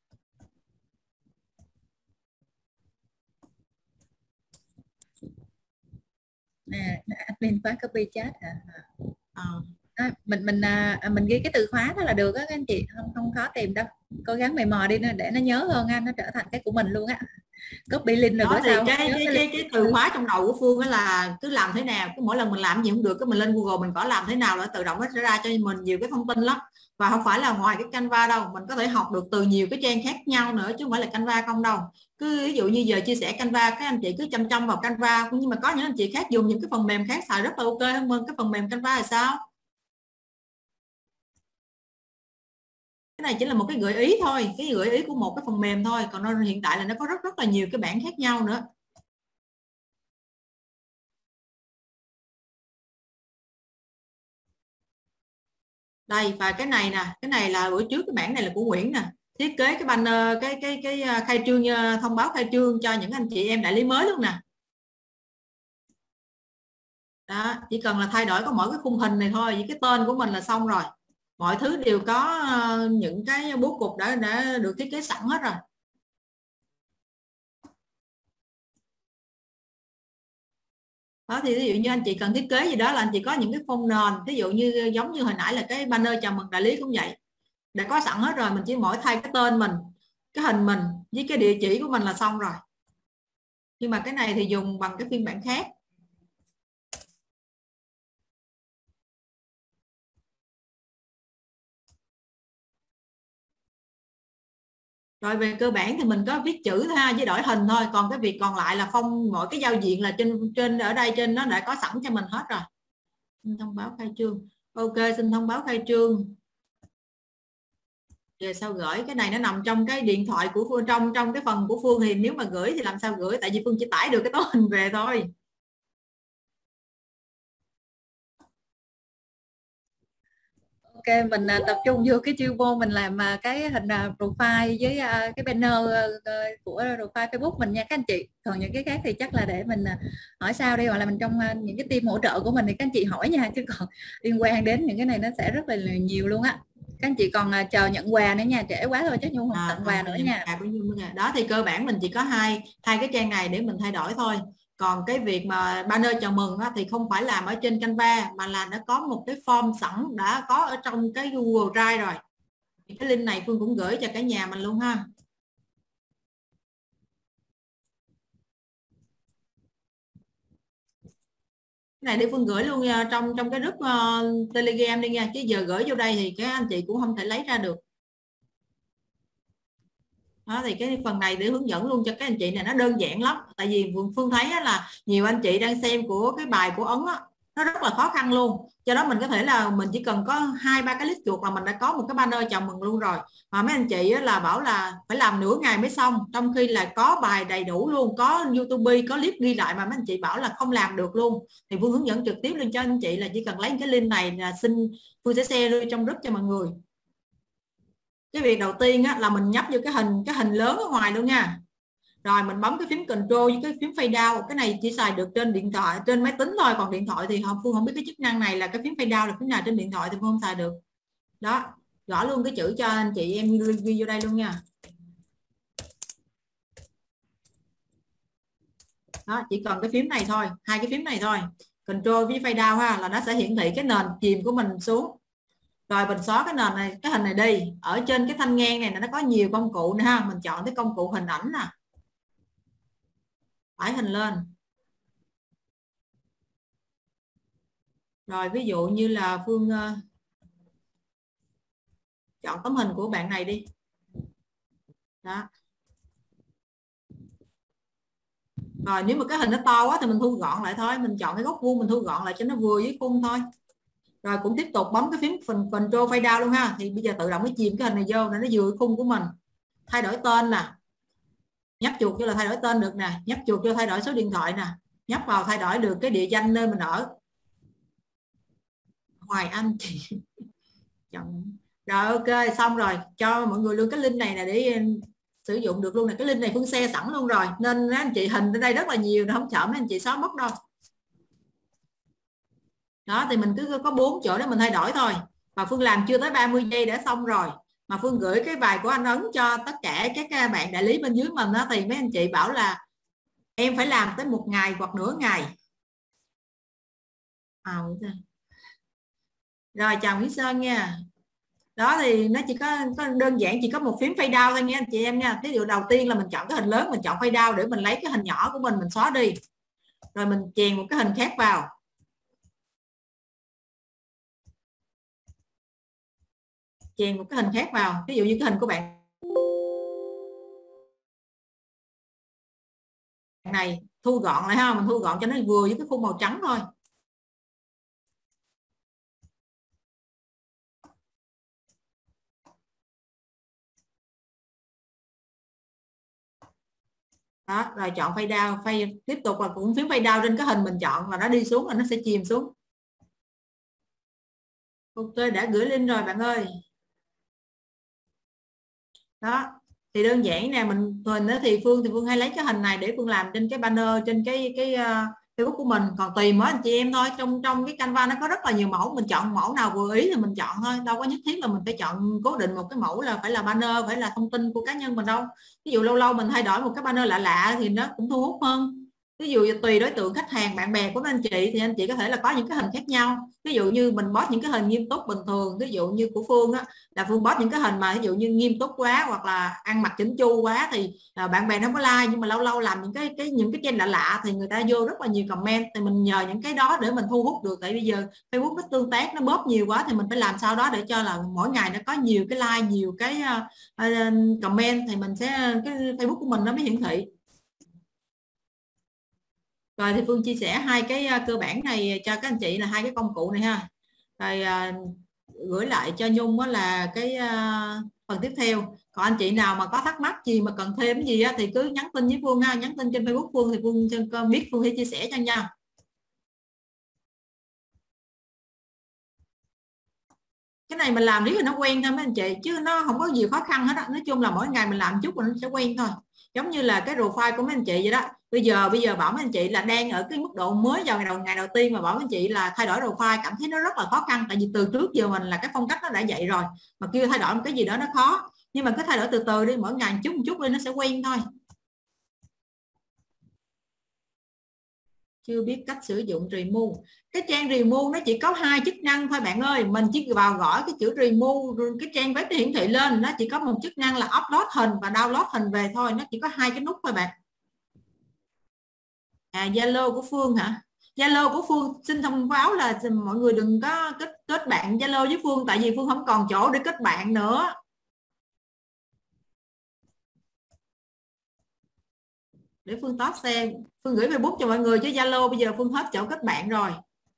À, admin khóa copy chat hả? À. À, mình mình à, mình ghi cái từ khóa đó là được á các anh chị, không không khó tìm đâu, cố gắng mày mò đi để nó nhớ hơn anh, nó trở thành cái của mình luôn á. Copy link rồi đó thì sao? cái cái, cái, cái, cái từ khóa trong đầu của Phương đó là cứ làm thế nào, cứ mỗi lần mình làm gì không được cái mình lên Google mình có làm thế nào là tự động nó sẽ ra cho mình nhiều cái thông tin lắm. Và không phải là ngoài cái Canva đâu, mình có thể học được từ nhiều cái trang khác nhau nữa chứ không phải là Canva không đâu. Cứ ví dụ như giờ chia sẻ Canva, các anh chị cứ chăm chăm vào Canva, nhưng mà có những anh chị khác dùng những cái phần mềm khác xài rất là ok hơn cái phần mềm Canva là sao? Cái này chỉ là một cái gợi ý thôi, cái gợi ý của một cái phần mềm thôi, còn nó hiện tại là nó có rất rất là nhiều cái bản khác nhau nữa. Đây, và cái này nè, cái này là bữa trước cái bản này là của Nguyễn nè, thiết kế cái banner cái cái cái khai trương, thông báo khai trương cho những anh chị em đại lý mới luôn nè. Đó, chỉ cần là thay đổi có mỗi cái khung hình này thôi với cái tên của mình là xong rồi, mọi thứ đều có những cái bố cục đã đã được thiết kế sẵn hết rồi. Đó thì ví dụ như anh chị cần thiết kế gì đó là anh chị có những cái phông nền, ví dụ như giống như hồi nãy là cái banner chào mừng đại lý cũng vậy, đã có sẵn hết rồi, mình chỉ mỗi thay cái tên mình, cái hình mình với cái địa chỉ của mình là xong rồi. Nhưng mà cái này thì dùng bằng cái phiên bản khác. Rồi về cơ bản thì mình có viết chữ thôi với đổi hình thôi, còn cái việc còn lại là phong mỗi cái giao diện là trên trên ở đây trên nó đã có sẵn cho mình hết rồi. Xin thông báo khai trương. Ok, xin thông báo khai trương. Về sao gửi, cái này nó nằm trong cái điện thoại của Phương, trong trong cái phần của Phương thì nếu mà gửi thì làm sao gửi, tại vì Phương chỉ tải được cái tấm hình về thôi. Ok, mình tập trung vô cái chiêu môn, mình làm cái hình profile với cái banner của profile Facebook mình nha các anh chị. Còn những cái khác thì chắc là để mình hỏi sau đi, hoặc là mình trong những cái team hỗ trợ của mình thì các anh chị hỏi nha, chứ còn liên quan đến những cái này nó sẽ rất là nhiều luôn á. Các anh chị còn chờ nhận quà nữa nha, trễ quá thôi chứ Nhung không à, tặng quà nữa nha. Đó thì cơ bản mình chỉ có hai hai cái trang này để mình thay đổi thôi. Còn cái việc mà banner chào mừng á, thì không phải làm ở trên Canva mà là nó có một cái form sẵn đã có ở trong cái Google Drive rồi. Cái link này Phương cũng gửi cho cả nhà mình luôn ha. Cái này để Phương gửi luôn trong trong cái group uh, Telegram đi nha, chứ giờ gửi vô đây thì các anh chị cũng không thể lấy ra được. Đó thì cái phần này để hướng dẫn luôn cho các anh chị này nó đơn giản lắm, tại vì Phương thấy là nhiều anh chị đang xem của cái bài của Ấn á, nó rất là khó khăn luôn, cho đó mình có thể là mình chỉ cần có hai ba cái list chuột là mình đã có một cái banner chào mừng luôn rồi, mà mấy anh chị là bảo là phải làm nửa ngày mới xong, trong khi là có bài đầy đủ luôn, có YouTube có clip ghi lại mà mấy anh chị bảo là không làm được luôn. Thì Phương hướng dẫn trực tiếp lên cho anh chị là chỉ cần lấy cái link này là xin Phương sẽ share luôn trong group cho mọi người. Cái việc đầu tiên á, là mình nhấp vô cái hình cái hình lớn ở ngoài luôn nha, rồi mình bấm cái phím Control với cái phím Fade Out. Cái này chỉ xài được trên điện thoại, trên máy tính thôi, còn điện thoại thì không, Phương không biết cái chức năng này là cái phím Fade Out là phím nào, trên điện thoại thì Phương không xài được. Đó, gõ luôn cái chữ cho anh chị em ghi vô đây luôn nha. Đó, chỉ cần cái phím này thôi, hai cái phím này thôi, Control với Fade Out ha, là nó sẽ hiển thị cái nền chìm của mình xuống. Rồi mình xóa cái nền này, cái hình này đi. Ở trên cái thanh ngang này nó có nhiều công cụ nữa ha, mình chọn cái công cụ hình ảnh nè, tải hình lên. Rồi ví dụ như là Phương uh, chọn tấm hình của bạn này đi. Đó. Rồi nếu mà cái hình nó to quá thì mình thu gọn lại thôi, mình chọn cái góc vuông mình thu gọn lại cho nó vừa với khung thôi. Rồi cũng tiếp tục bấm cái phím phần Control Fade Out luôn ha, thì bây giờ tự động nó chìm cái hình này vô để nó vừa khung của mình. Thay đổi tên nè, nhấp chuột vô là thay đổi tên được nè, nhấp chuột vô thay đổi số điện thoại nè, nhấp vào thay đổi được cái địa danh nơi mình ở. Hoài Anh chị chọn. Rồi ok, xong rồi cho mọi người luôn cái link này nè để sử dụng được luôn nè. Cái link này Phương share sẵn luôn rồi nên anh chị hình ở đây rất là nhiều, nó không sợ mấy anh chị xóa mất đâu. Đó thì mình cứ có bốn chỗ để mình thay đổi thôi, và Phương làm chưa tới ba mươi giây đã xong rồi, mà Phương gửi cái bài của anh Ấn cho tất cả các bạn đại lý bên dưới mình đó, thì mấy anh chị bảo là em phải làm tới một ngày hoặc nửa ngày. À, rồi chào Nguyễn Sơn nha. Đó thì nó chỉ có, có đơn giản chỉ có một phím Fade Out thôi nha anh chị em nha. Ví dụ đầu tiên là mình chọn cái hình lớn, mình chọn Fade Out để mình lấy cái hình nhỏ của mình mình xóa đi, rồi mình chèn một cái hình khác vào. Chèn một cái hình khác vào, ví dụ như cái hình của bạn này, thu gọn lại ha, mình thu gọn cho nó vừa với cái khung màu trắng thôi. Đó, rồi chọn Fade Out, fade, tiếp tục là cũng phím Fade Out trên cái hình mình chọn là nó đi xuống, là nó sẽ chìm xuống. Ok, đã gửi link rồi bạn ơi. Đó thì đơn giản nè, mình mình đó thì Phương thì Phương hay lấy cái hình này để Phương làm trên cái banner trên cái cái uh, Facebook của mình. Còn tùy mỗi anh chị em thôi, trong trong cái Canva nó có rất là nhiều mẫu, mình chọn mẫu nào vừa ý thì mình chọn thôi, đâu có nhất thiết là mình phải chọn cố định một cái mẫu là phải là banner, phải là thông tin của cá nhân mình đâu. Ví dụ lâu lâu mình thay đổi một cái banner lạ lạ thì nó cũng thu hút hơn. Ví dụ tùy đối tượng khách hàng bạn bè của anh chị thì anh chị có thể là có những cái hình khác nhau. Ví dụ như mình post những cái hình nghiêm túc bình thường, ví dụ như của Phương á là Phương post những cái hình mà ví dụ như nghiêm túc quá hoặc là ăn mặc chỉnh chu quá thì à, bạn bè nó không có like, nhưng mà lâu lâu làm những cái cái những cái trend lạ lạ thì người ta vô rất là nhiều comment, thì mình nhờ những cái đó để mình thu hút được. Tại bây giờ Facebook nó tương tác nó bóp nhiều quá thì mình phải làm sao đó để cho là mỗi ngày nó có nhiều cái like, nhiều cái uh, uh, comment thì mình sẽ cái Facebook của mình nó mới hiển thị. Rồi thì Phương chia sẻ hai cái uh, cơ bản này cho các anh chị là hai cái công cụ này ha. Rồi uh, gửi lại cho Nhung đó là cái uh, phần tiếp theo. Còn anh chị nào mà có thắc mắc gì mà cần thêm gì á, thì cứ nhắn tin với Phương ha, nhắn tin trên Facebook Phương thì Phương biết Phương sẽ chia sẻ cho nha. Cái này mình làm riết thì nó quen thôi mấy anh chị, chứ nó không có gì khó khăn hết á. Nói chung là mỗi ngày mình làm chút rồi nó sẽ quen thôi. Giống như là cái profile của mấy anh chị vậy đó. Bây giờ bây giờ bảo mấy anh chị là đang ở cái mức độ mới vào ngày đầu ngày đầu tiên mà bảo mấy anh chị là thay đổi profile cảm thấy nó rất là khó khăn, tại vì từ trước giờ mình là cái phong cách nó đã vậy rồi, mà kêu thay đổi một cái gì đó nó khó. Nhưng mà cứ thay đổi từ từ đi, mỗi ngày một chút một chút lên nó sẽ quen thôi. Chưa biết cách sử dụng remove. Cái trang remove nó chỉ có hai chức năng thôi bạn ơi, mình chỉ vào gõ cái chữ remove cái trang web hiển thị lên, nó chỉ có một chức năng là upload hình và download hình về thôi, nó chỉ có hai cái nút thôi bạn. À, Zalo của Phương hả? Zalo của Phương xin thông báo là mọi người đừng có kết kết bạn Zalo với Phương, tại vì Phương không còn chỗ để kết bạn nữa. Để Phương top xem, Phương gửi Facebook cho mọi người chứ Zalo bây giờ Phương hết chỗ kết bạn rồi.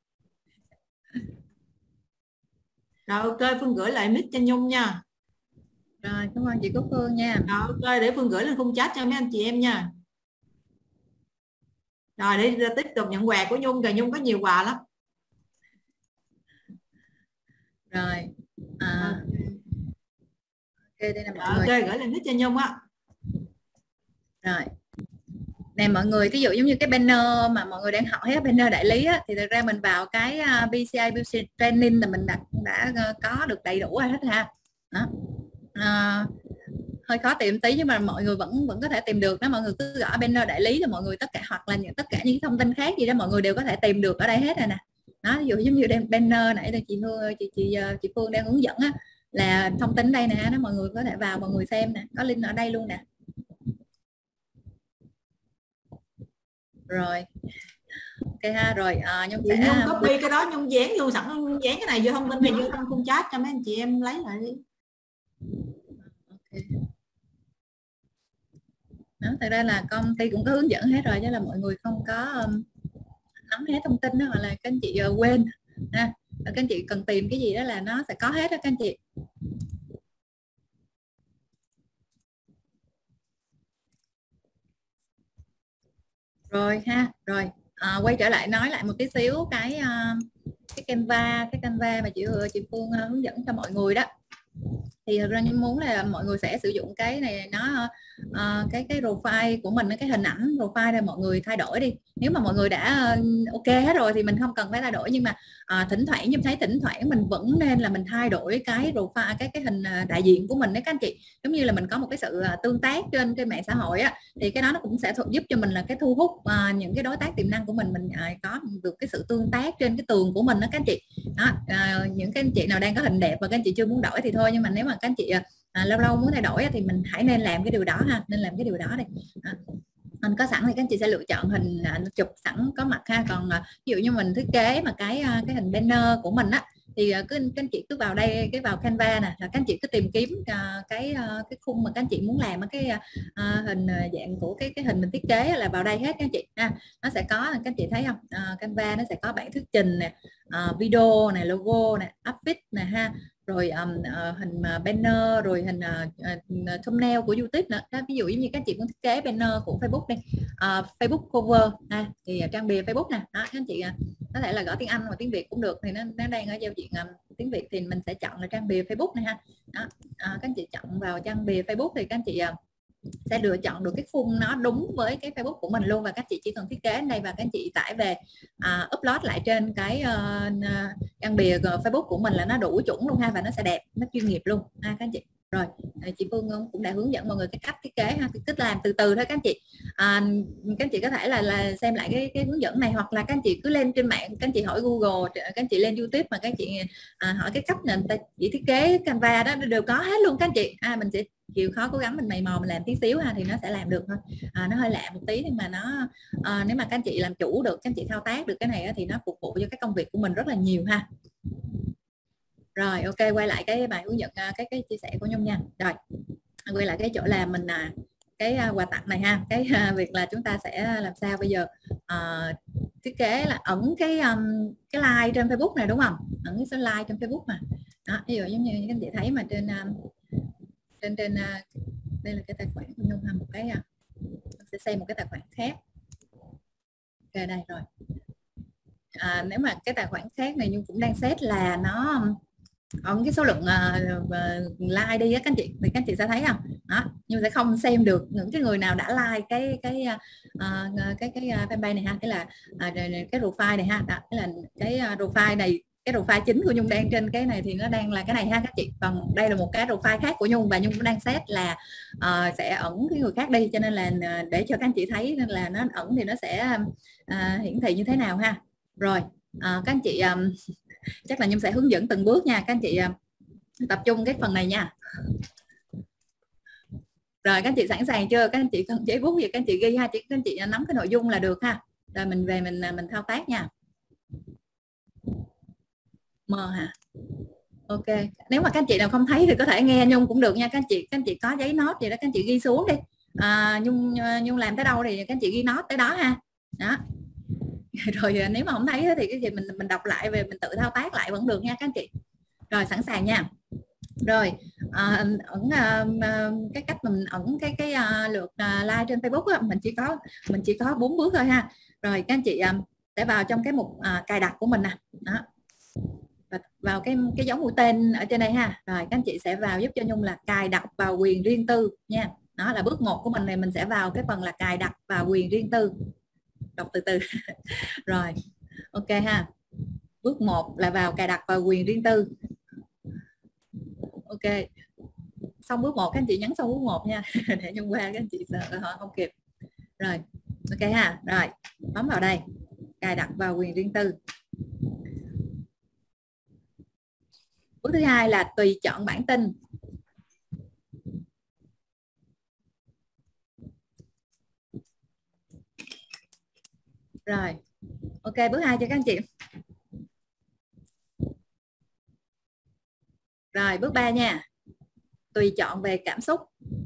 Rồi ok, Phương gửi lại mic cho Nhung nha. Rồi cảm ơn chị Cúc Phương nha. Rồi ok, để Phương gửi lên khung chat cho mấy anh chị em nha. Rồi để tiếp tục nhận quà của Nhung, rồi Nhung có nhiều quà lắm. Rồi à, ok đây là mọi rồi, người. Ok, gửi lên mic cho Nhung á. Rồi nè mọi người, ví dụ giống như cái banner mà mọi người đang hỏi á, banner đại lý á, thì thực ra mình vào cái bê xê i Business Training là mình đã, đã có được đầy đủ rồi hết ha. Đó. À, hơi khó tìm tí nhưng mà mọi người vẫn vẫn có thể tìm được đó. Mọi người cứ gõ banner đại lý là mọi người tất cả, hoặc là những tất cả những thông tin khác gì đó mọi người đều có thể tìm được ở đây hết rồi nè. Đó, ví dụ giống như banner nãy là chị Phương chị chị chị Phương đang hướng dẫn á, là thông tin đây nè, đó mọi người có thể vào mọi người xem nè, có link ở đây luôn nè. Rồi ok ha. Rồi à, Nhung sẽ Nhung copy cái đó, Nhung dán vô sẵn, Nhung dán cái này vô thông tin này vô trong khung chat cho mấy anh chị em lấy lại đi. Okay. Đó, thật ra là công ty cũng có hướng dẫn hết rồi, chứ là mọi người không có um, nắm hết thông tin đó, hoặc là các anh chị uh, quên ha. Các anh chị cần tìm cái gì đó là nó sẽ có hết đó các anh chị. Rồi ha. Rồi à, quay trở lại nói lại một tí xíu cái uh, cái Canva cái Canva mà chị chị Phương uh, hướng dẫn cho mọi người đó. Thì thực ra như muốn là mọi người sẽ sử dụng cái này, nó uh, cái cái profile của mình, cái hình ảnh profile để mọi người thay đổi đi. Nếu mà mọi người đã uh, ok hết rồi thì mình không cần phải thay đổi, nhưng mà uh, thỉnh thoảng em thấy thỉnh thoảng mình vẫn nên là mình thay đổi cái profile, cái cái hình đại diện của mình đấy các anh chị. Giống như là mình có một cái sự tương tác trên trên mạng xã hội á, thì cái đó nó cũng sẽ giúp cho mình là cái thu hút uh, những cái đối tác tiềm năng của mình, mình uh, có được cái sự tương tác trên cái tường của mình đó các anh chị. Đó, uh, những cái anh chị nào đang có hình đẹp và các anh chị chưa muốn đổi thì thôi, nhưng mà nếu mà các anh chị à, lâu lâu muốn thay đổi thì mình hãy nên làm cái điều đó ha, nên làm cái điều đó đi. À, mình có sẵn thì các anh chị sẽ lựa chọn hình à, chụp sẵn có mặt ha. Còn à, ví dụ như mình thiết kế mà cái cái hình banner của mình á, thì à, cứ các anh chị cứ vào đây, cái vào Canva nè, là các anh chị cứ tìm kiếm à, cái à, cái khung mà các anh chị muốn làm cái à, hình dạng của cái cái hình mình thiết kế là vào đây hết các anh chị ha. Nó sẽ có, các anh chị thấy không, à, Canva nó sẽ có bản thuyết trình nè, à, video này, logo nè, upfit nè ha, rồi um, uh, hình uh, banner, rồi hình uh, uh, thumbnail của YouTube nữa đó. Ví dụ như các chị muốn thiết kế banner của Facebook đi, uh, Facebook cover ha, thì uh, trang bìa Facebook nè đó, các anh chị uh, có thể là gõ tiếng Anh hoặc tiếng Việt cũng được, thì nó, nó đang ở giao diện um, tiếng Việt thì mình sẽ chọn là trang bìa Facebook này ha. Đó. À, các anh chị chọn vào trang bìa Facebook thì các anh chị sẽ lựa chọn được cái khung nó đúng với cái Facebook của mình luôn, và các chị chỉ cần thiết kế đây và các anh chị tải về à, upload lại trên cái uh, trang bìa Facebook của mình là nó đủ chuẩn luôn ha, và nó sẽ đẹp, nó chuyên nghiệp luôn ha các anh chị. Rồi chị Phương cũng đã hướng dẫn mọi người cái cách thiết kế ha, cứ làm từ từ thôi các anh chị. À, các anh chị có thể là là xem lại cái cái hướng dẫn này, hoặc là các anh chị cứ lên trên mạng, các anh chị hỏi Google, các anh chị lên YouTube mà các anh chị à, hỏi cái cách này người ta chỉ thiết kế Canva đó đều có hết luôn các anh chị. À, mình sẽ chịu khó cố gắng mình mày mò mình làm tí xíu ha thì nó sẽ làm được thôi. À, nó hơi lạ một tí nhưng mà nó à, nếu mà các anh chị làm chủ được, các anh chị thao tác được cái này thì nó phục vụ cho cái công việc của mình rất là nhiều ha. Rồi ok, quay lại cái bài hướng dẫn cái cái chia sẻ của Nhung nha. Rồi quay lại cái chỗ làm mình là cái quà tặng này ha. Cái việc là chúng ta sẽ làm sao bây giờ uh, thiết kế là ẩn cái um, cái like trên Facebook này đúng không, ẩn cái số like trên Facebook mà đó. Ví dụ giống như các anh chị thấy mà trên um, trên trên uh, đây là cái tài khoản của Nhung ha, một cái uh, sẽ xem một cái tài khoản khác. Ok đây rồi. À, nếu mà cái tài khoản khác này Nhung cũng đang set là nó ẩn cái số lượng uh, uh, like đi á các anh chị, thì các anh chị sẽ thấy không đó, nhưng sẽ không xem được những cái người nào đã like cái cái uh, cái cái uh, fanpage này ha, cái là uh, cái profile này ha. Đó, cái là cái uh, profile này, cái profile chính của Nhung đang trên cái này thì nó đang là cái này ha các chị, còn đây là một cái profile khác của Nhung và Nhung cũng đang set là uh, sẽ ẩn cái người khác đi, cho nên là uh, để cho các anh chị thấy nên là nó ẩn thì nó sẽ uh, hiển thị như thế nào ha. Rồi uh, các anh chị um, chắc là Nhung sẽ hướng dẫn từng bước nha các anh chị, tập trung cái phần này nha. Rồi các anh chị sẵn sàng chưa? Các anh chị cần giấy bút gì các anh chị ghi ha, chỉ các anh chị nắm cái nội dung là được ha. Rồi mình về mình mình thao tác nha. M hả? Ok, nếu mà các anh chị nào không thấy thì có thể nghe Nhung cũng được nha các anh chị. Các anh chị có giấy nốt gì đó các anh chị ghi xuống đi. À, Nhung Nhung làm tới đâu thì các anh chị ghi nốt tới đó ha. Đó. Rồi nếu mà không thấy thì cái gì mình mình đọc lại về mình tự thao tác lại vẫn được nha các anh chị. Rồi sẵn sàng nha. Rồi à, ẩn à, cái cách mình ẩn cái cái à, lượt à, like trên Facebook á, mình chỉ có mình chỉ có bốn bước thôi ha. Rồi các anh chị à, sẽ vào trong cái mục à, cài đặt của mình nè. Đó. Vào cái cái dấu mũi tên ở trên đây ha. Rồi các anh chị sẽ vào giúp cho Nhung là cài đặt vào quyền riêng tư nha. Đó là bước một của mình này, mình sẽ vào cái phần là cài đặt vào quyền riêng tư. Đọc từ từ. Rồi ok ha, bước một là vào cài đặt vào quyền riêng tư. Ok, xong bước một các anh chị nhấn xong bước một nha để Nhung qua các anh chị sợ họ không kịp. Rồi ok ha, rồi bấm vào đây cài đặt vào quyền riêng tư. Bước thứ hai là tùy chọn bản tin. Rồi ok, bước hai cho các anh chị. Rồi bước ba nha, tùy chọn về cảm xúc.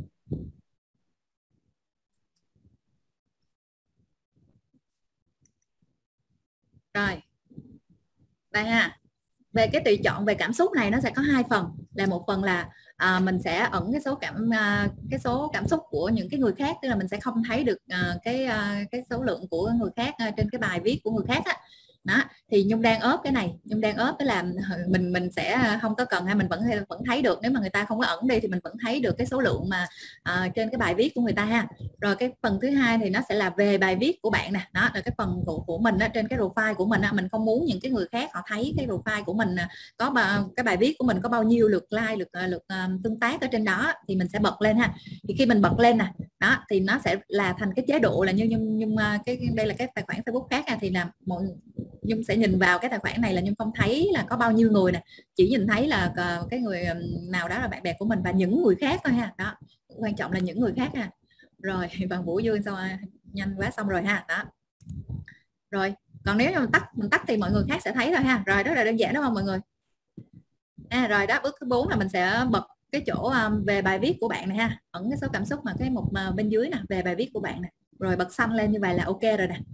Rồi ba ha, về cái tùy chọn về cảm xúc này nó sẽ có hai phần, là một phần là à, mình sẽ ẩn cái số cảm à, cái số cảm xúc của những cái người khác, tức là mình sẽ không thấy được à, cái à, cái số lượng của người khác à, trên cái bài viết của người khác á. Đó thì Nhung đang ốp cái này, Nhung đang ốp cái làm mình mình sẽ không có cần hay mình vẫn vẫn thấy được, nếu mà người ta không có ẩn đi thì mình vẫn thấy được cái số lượng mà à, trên cái bài viết của người ta ha. Rồi cái phần thứ hai thì nó sẽ là về bài viết của bạn nè. Đó là cái phần của, của mình đó, trên cái profile của mình đó, mình không muốn những cái người khác họ thấy cái profile của mình có bao, cái bài viết của mình có bao nhiêu lượt like, lượt lượt um, tương tác ở trên đó thì mình sẽ bật lên ha. Thì khi mình bật lên nè, đó thì nó sẽ là thành cái chế độ là như Nhung Nhung cái đây là cái tài khoản Facebook khác ha, thì là mọi Nhung sẽ nhìn vào cái tài khoản này là Nhung không thấy là có bao nhiêu người nè, chỉ nhìn thấy là cái người nào đó là bạn bè của mình và những người khác thôi ha. Đó, quan trọng là những người khác ha. Rồi bằng Vũ Dương xong nhanh quá, xong rồi ha. Đó rồi, còn nếu như mình tắt mình tắt thì mọi người khác sẽ thấy thôi ha. Rồi rất là đơn giản đúng không mọi người? À, rồi đó, bước thứ bốn là mình sẽ bật cái chỗ um, về bài viết của bạn này ha, ẩn cái số cảm xúc mà cái mục uh, bên dưới nè, về bài viết của bạn nè, rồi bật xanh lên như vậy là ok rồi nè.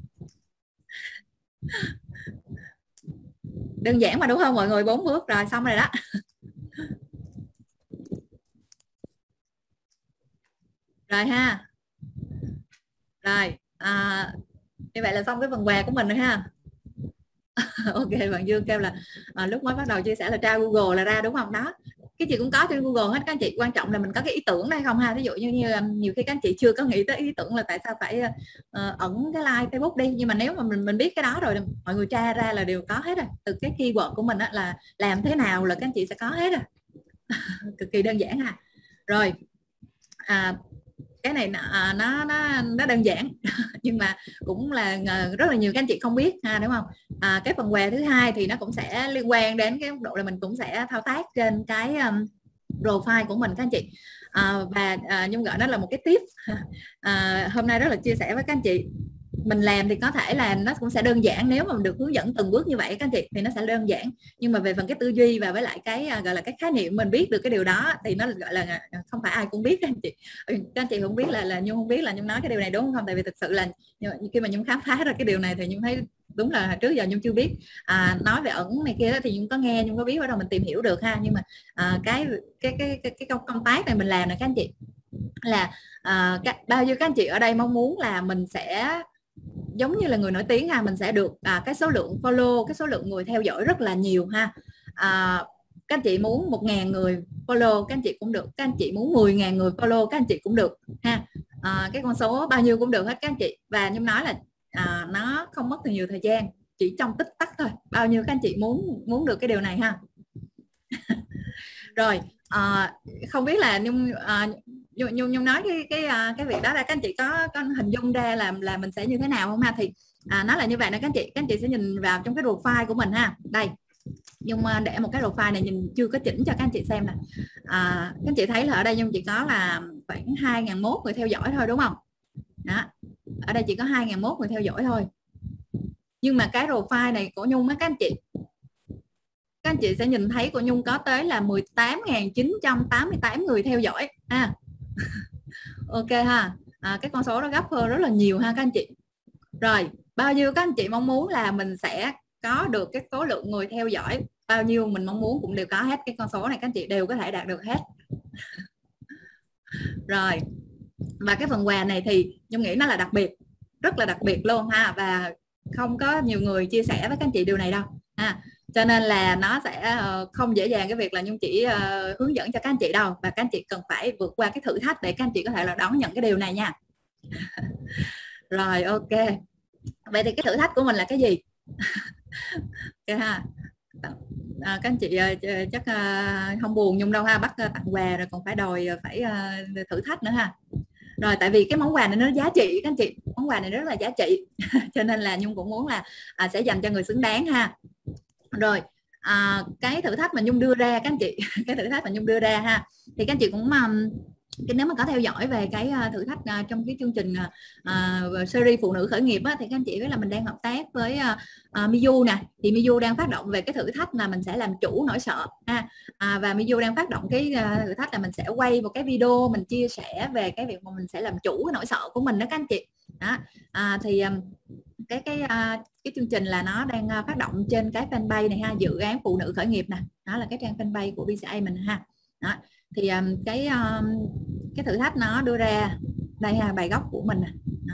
Đơn giản mà đúng không mọi người? Bốn bước rồi, xong rồi đó. Rồi ha. Rồi à, như vậy là xong cái phần quà của mình rồi ha. Ok, bạn Dương kêu là à, lúc mới bắt đầu chia sẻ là tra Google là ra đúng không? Đó, cái gì cũng có trên Google hết các anh chị, quan trọng là mình có cái ý tưởng đây không ha. Ví dụ như, như nhiều khi các anh chị chưa có nghĩ tới ý tưởng là tại sao phải uh, ẩn cái like Facebook đi, nhưng mà nếu mà mình mình biết cái đó rồi, mọi người tra ra là đều có hết rồi. Từ cái keyword của mình á, là làm thế nào là các anh chị sẽ có hết rồi. Cực kỳ đơn giản ha. Rồi à, cái này nó nó nó, nó đơn giản nhưng mà cũng là rất là nhiều các anh chị không biết ha, đúng không? À, cái phần quà thứ hai thì nó cũng sẽ liên quan đến cái mức độ là mình cũng sẽ thao tác trên cái um, profile của mình các anh chị. À, và à, Nhung gọi nó là một cái tip à, hôm nay rất là chia sẻ với các anh chị. Mình làm thì có thể là nó cũng sẽ đơn giản, nếu mà mình được hướng dẫn từng bước như vậy các anh chị thì nó sẽ đơn giản, nhưng mà về phần cái tư duy và với lại cái gọi là cái khái niệm mình biết được cái điều đó thì nó gọi là không phải ai cũng biết các anh chị. Các anh chị không biết là là Nhung không biết là Nhung nói cái điều này đúng không, tại vì thực sự là khi mà Nhung khám phá ra cái điều này thì Nhung thấy đúng là trước giờ Nhung chưa biết. À, nói về ẩn này kia đó thì Nhung có nghe, Nhung có biết, bắt đầu mình tìm hiểu được ha. Nhưng mà à, cái cái cái cái, cái công tác này mình làm này các anh chị là à, các, bao nhiêu các anh chị ở đây mong muốn là mình sẽ giống như là người nổi tiếng ha, mình sẽ được à, cái số lượng follow, cái số lượng người theo dõi rất là nhiều ha. À, các anh chị muốn một ngàn người follow các anh chị cũng được, các anh chị muốn mười ngàn người follow các anh chị cũng được ha. À, cái con số bao nhiêu cũng được hết các anh chị. Và Nhung nói là à, nó không mất nhiều thời gian, chỉ trong tích tắc thôi, bao nhiêu các anh chị muốn muốn được cái điều này ha. Rồi à, không biết là Nhung à, Nhung, Nhung, Nhung nói cái cái cái việc đó ra các anh chị có có hình dung ra làm là mình sẽ như thế nào không ha? Thì à, nó là như vậy nè các anh chị, các anh chị sẽ nhìn vào trong cái profile của mình ha. Đây Nhung để một cái profile này nhìn chưa có chỉnh cho các anh chị xem nè. À, các anh chị thấy là ở đây Nhung chỉ có là khoảng hai nghìn mốt người theo dõi thôi đúng không? Đó, ở đây chỉ có hai nghìn mốt người theo dõi thôi. Nhưng mà cái profile này của Nhung á các anh chị, các anh chị sẽ nhìn thấy của Nhung có tới là mười tám nghìn chín trăm tám mươi tám người theo dõi ha. Ok ha, à, cái con số đó gấp hơn rất là nhiều ha các anh chị. Rồi bao nhiêu các anh chị mong muốn là mình sẽ có được cái số lượng người theo dõi bao nhiêu mình mong muốn cũng đều có hết, cái con số này các anh chị đều có thể đạt được hết. Rồi và cái phần quà này thì Nhung nghĩ nó là đặc biệt, rất là đặc biệt luôn ha, và không có nhiều người chia sẻ với các anh chị điều này đâu ha. Cho nên là nó sẽ không dễ dàng cái việc là Nhung chỉ uh, hướng dẫn cho các anh chị đâu, và các anh chị cần phải vượt qua cái thử thách để các anh chị có thể là đón nhận cái điều này nha. Rồi ok, vậy thì cái thử thách của mình là cái gì? Okay, ha. À, các anh chị uh, chắc uh, không buồn Nhung đâu ha, bắt uh, tặng quà rồi còn phải đòi uh, phải uh, thử thách nữa ha. Rồi tại vì cái món quà này nó giá trị các anh chị, món quà này rất là giá trị cho nên là Nhung cũng muốn là à, sẽ dành cho người xứng đáng ha. Rồi à, cái thử thách mà Nhung đưa ra các anh chị cái thử thách mà Nhung đưa ra ha, thì các anh chị cũng um, cái nếu mà có theo dõi về cái uh, thử thách uh, trong cái chương trình uh, series phụ nữ khởi nghiệp á, thì các anh chị biết là mình đang hợp tác với uh, uh, Miu nè, thì Miu đang phát động về cái thử thách là mình sẽ làm chủ nỗi sợ ha. À, và Miu đang phát động cái uh, thử thách là mình sẽ quay một cái video mình chia sẻ về cái việc mà mình sẽ làm chủ cái nỗi sợ của mình đó các anh chị. Đó. À, thì um, cái cái uh, cái chương trình là nó đang uh, phát động trên cái fanpage này ha, dự án phụ nữ khởi nghiệp nè, đó là cái trang fanpage của bê xê a mình ha. Đó. Thì um, cái um, cái thử thách nó đưa ra đây ha, bài gốc của mình nè. Đó.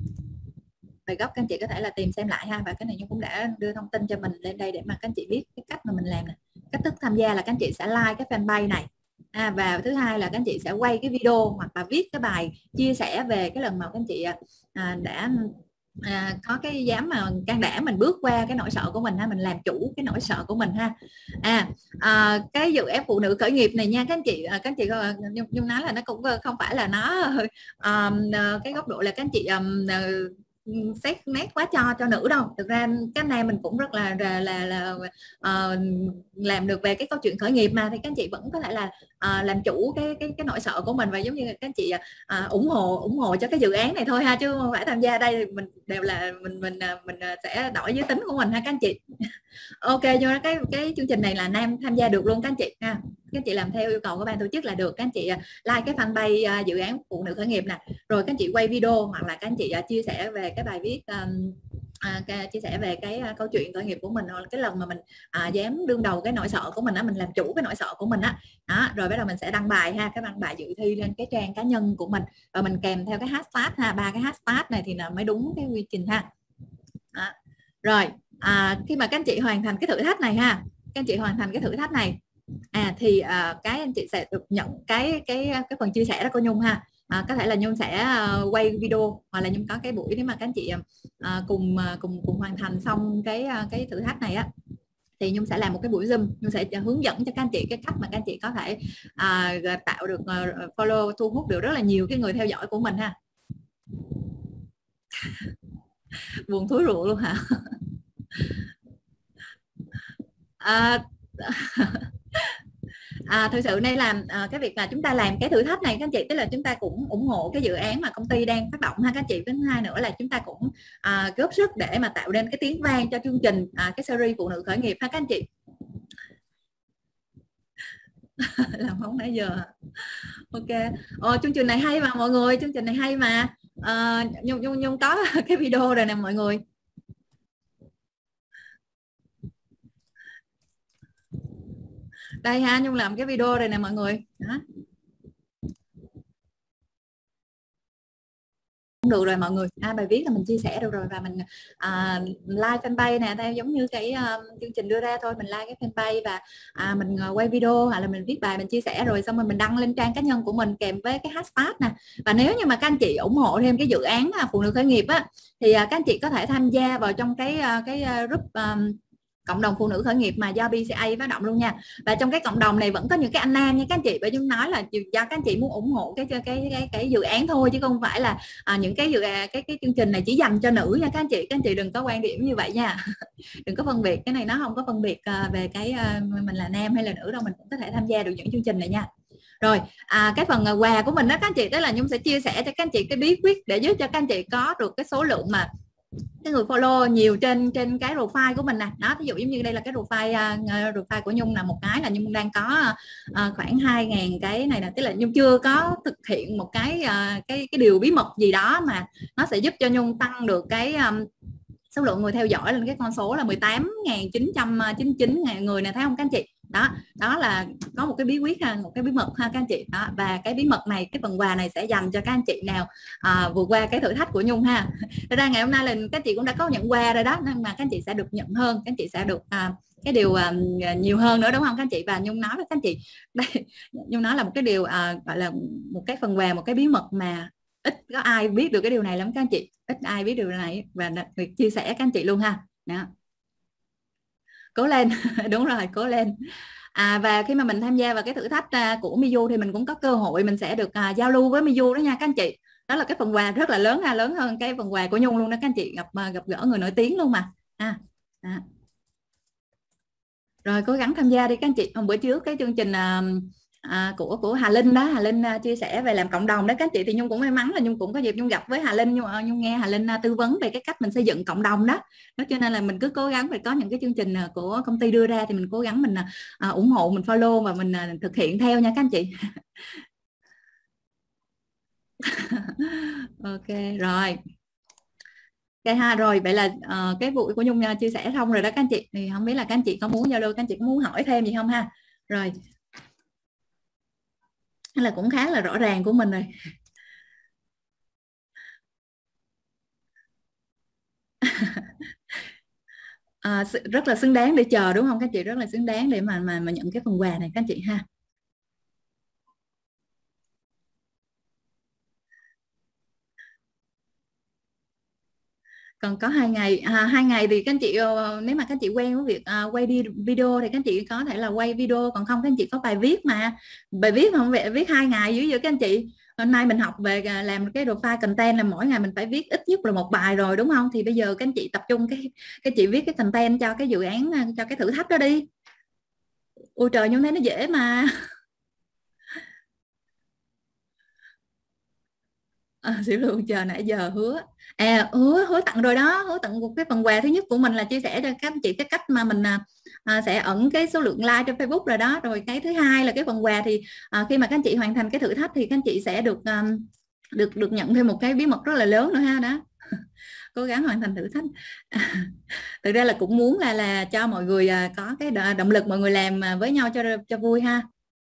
Bài gốc các anh chị có thể là tìm xem lại ha, và cái này Nhung cũng đã đưa thông tin cho mình lên đây để mà các anh chị biết cái cách mà mình làm nè. Cách thức tham gia là các anh chị sẽ like cái fanpage này. À, và thứ hai là các anh chị sẽ quay cái video hoặc là viết cái bài chia sẻ về cái lần mà các anh chị à, đã à, có cái dám mà can đảm mình bước qua cái nỗi sợ của mình ha, mình làm chủ cái nỗi sợ của mình ha. À, à cái dự án phụ nữ khởi nghiệp này nha các anh chị, các anh chị Nhung, Nhung nói là nó cũng không phải là nó um, cái góc độ là các anh chị um, xét nét quá cho cho nữ đâu. Thực ra cái này mình cũng rất là là là, là uh, làm được về cái câu chuyện khởi nghiệp mà, thì các anh chị vẫn có thể là uh, làm chủ cái cái cái nỗi sợ của mình, và giống như các anh chị uh, ủng hộ ủng hộ cho cái dự án này thôi ha, chứ không phải tham gia đây mình đều là mình mình mình sẽ đổi giới tính của mình ha các anh chị. Ok, cho cái cái chương trình này là nam tham gia được luôn các anh chị ha. Các anh chị làm theo yêu cầu của ban tổ chức là được. Các anh chị like cái fanpage uh, dự án phụ nữ khởi nghiệp nè, rồi các anh chị quay video hoặc là các anh chị uh, chia sẻ về cái bài viết um, À, cái, chia sẻ về cái uh, câu chuyện khởi nghiệp của mình, hoặc là cái lần mà mình à, dám đương đầu cái nỗi sợ của mình á, mình làm chủ cái nỗi sợ của mình á, đó, rồi bắt đầu mình sẽ đăng bài ha, cái đăng bài dự thi lên cái trang cá nhân của mình, và mình kèm theo cái hashtag ha, ba cái hashtag này thì là mới đúng cái quy trình ha. Đó. Rồi à, khi mà các anh chị hoàn thành cái thử thách này ha, các anh chị hoàn thành cái thử thách này à thì à, cái anh chị sẽ được nhận cái cái cái phần chia sẻ đó của Nhung ha. À, có thể là Nhung sẽ uh, quay video, hoặc là Nhung có cái buổi nếu mà các anh chị uh, cùng uh, cùng cùng hoàn thành xong cái uh, cái thử thách này á, thì Nhung sẽ làm một cái buổi Zoom, Nhung sẽ hướng dẫn cho các anh chị cái cách mà các anh chị có thể uh, tạo được uh, follow, thu hút được rất là nhiều cái người theo dõi của mình ha. Buồn thúi rượu luôn hả? à, À, thực sự đây là à, cái việc là chúng ta làm cái thử thách này các anh chị, tức là chúng ta cũng ủng hộ cái dự án mà công ty đang phát động ha các anh chị. Thứ hai nữa là chúng ta cũng à, góp sức để mà tạo nên cái tiếng vang cho chương trình à, cái series phụ nữ khởi nghiệp ha các anh chị. Làm không nãy giờ. Ok. Ồ, chương trình này hay mà mọi người, chương trình này hay mà. À, Nhung, Nhung, Nhung có cái video rồi nè mọi người. Đây ha, Nhung làm cái video rồi nè mọi người. Đó. Được rồi mọi người, à, bài viết là mình chia sẻ được rồi, và mình à, like fanpage nè, theo giống như cái um, chương trình đưa ra thôi, mình like cái fanpage và à, mình uh, quay video hoặc là mình viết bài mình chia sẻ rồi xong rồi mình đăng lên trang cá nhân của mình kèm với cái hashtag nè. Và nếu như mà các anh chị ủng hộ thêm cái dự án uh, phụ nữ khởi nghiệp á, thì uh, các anh chị có thể tham gia vào trong cái uh, cái uh, group um, cộng đồng phụ nữ khởi nghiệp mà do bê xê a phát động luôn nha. Và trong cái cộng đồng này vẫn có những cái anh nam nha các anh chị, bởi chúng nói là do các anh chị muốn ủng hộ cái cái cái cái, cái dự án thôi, chứ không phải là à, những cái dự cái cái chương trình này chỉ dành cho nữ nha các anh chị. Các anh chị đừng có quan điểm như vậy nha. Đừng có phân biệt, cái này nó không có phân biệt uh, về cái uh, mình là nam hay là nữ đâu, mình cũng có thể tham gia được những chương trình này nha. Rồi à, cái phần uh, quà của mình đó các anh chị, đó là Nhung sẽ chia sẻ cho các anh chị cái bí quyết để giúp cho các anh chị có được cái số lượng mà cái người follow nhiều trên trên cái profile của mình nè. Đó, ví dụ giống như đây là cái profile uh, profile của Nhung là một cái là Nhung đang có uh, khoảng hai ngàn cái này nè, tức là Nhung chưa có thực hiện một cái uh, cái cái điều bí mật gì đó mà nó sẽ giúp cho Nhung tăng được cái um, số lượng người theo dõi lên cái con số là mười tám nghìn chín trăm chín mươi chín người này, thấy không các anh chị? Đó, đó là có một cái bí quyết ha, một cái bí mật ha các anh chị. Đó, và cái bí mật này, cái phần quà này sẽ dành cho các anh chị nào à, vượt qua cái thử thách của Nhung ha. Thật ra ngày hôm nay là các anh chị cũng đã có nhận quà rồi đó, nhưng mà các anh chị sẽ được nhận hơn, các anh chị sẽ được à, cái điều à, nhiều hơn nữa, đúng không các anh chị? Và Nhung nói với các anh chị đây, Nhung nói là một cái điều à, gọi là một cái phần quà, một cái bí mật mà ít có ai biết được cái điều này lắm các anh chị, ít ai biết điều này, và đặc biệt chia sẻ các anh chị luôn ha. Đó, cố lên. Đúng rồi, cố lên. À, và khi mà mình tham gia vào cái thử thách uh, của Miu thì mình cũng có cơ hội mình sẽ được uh, giao lưu với Miu đó nha các anh chị. Đó là cái phần quà rất là lớn ha, lớn hơn cái phần quà của Nhung luôn đó các anh chị, gặp uh, gặp gỡ người nổi tiếng luôn mà. À, à. Rồi cố gắng tham gia đi các anh chị. Hôm bữa trước cái chương trình uh, À, của của Hà Linh đó, Hà Linh uh, chia sẻ về làm cộng đồng đó các anh chị, thì Nhung cũng may mắn là Nhung cũng có dịp Nhung gặp với Hà Linh, Nhung, uh, Nhung nghe Hà Linh uh, tư vấn về cái cách mình xây dựng cộng đồng đó. Đó cho nên là mình cứ cố gắng phải có những cái chương trình uh, của công ty đưa ra thì mình cố gắng mình uh, ủng hộ, mình follow và mình uh, thực hiện theo nha các anh chị. Ok rồi. Ok ha, rồi vậy là uh, cái buổi của Nhung uh, chia sẻ xong rồi đó các anh chị, thì không biết là các anh chị có muốn giao lưu, các anh chị có muốn hỏi thêm gì không ha? Rồi là cũng khá là rõ ràng của mình rồi. À, rất là xứng đáng để chờ đúng không các chị, rất là xứng đáng để mà mà mà nhận cái phần quà này các anh chị ha. Còn có hai ngày, à, hai ngày thì các anh chị nếu mà các anh chị quen với việc uh, quay đi video thì các anh chị có thể là quay video, còn không các anh chị có bài viết mà, bài viết mà không phải viết hai ngày dữ vậy các anh chị. Hôm nay mình học về làm cái profile content là mỗi ngày mình phải viết ít nhất là một bài rồi đúng không, thì bây giờ các anh chị tập trung cái cái chị viết cái content cho cái dự án, cho cái thử thách đó đi. Ôi trời, nhưng thấy nó dễ mà. À, Diệu Lượng chờ nãy giờ hứa à hứa hứa tặng rồi đó, hứa tặng một cái phần quà thứ nhất của mình là chia sẻ cho các anh chị cái cách mà mình à, sẽ ẩn cái số lượng like trên Facebook rồi đó. Rồi cái thứ hai là cái phần quà thì à, khi mà các anh chị hoàn thành cái thử thách thì các anh chị sẽ được um, được được nhận thêm một cái bí mật rất là lớn nữa ha. Đó, cố gắng hoàn thành thử thách. À, thực ra là cũng muốn là là cho mọi người à, có cái động lực, mọi người làm với nhau cho cho vui ha.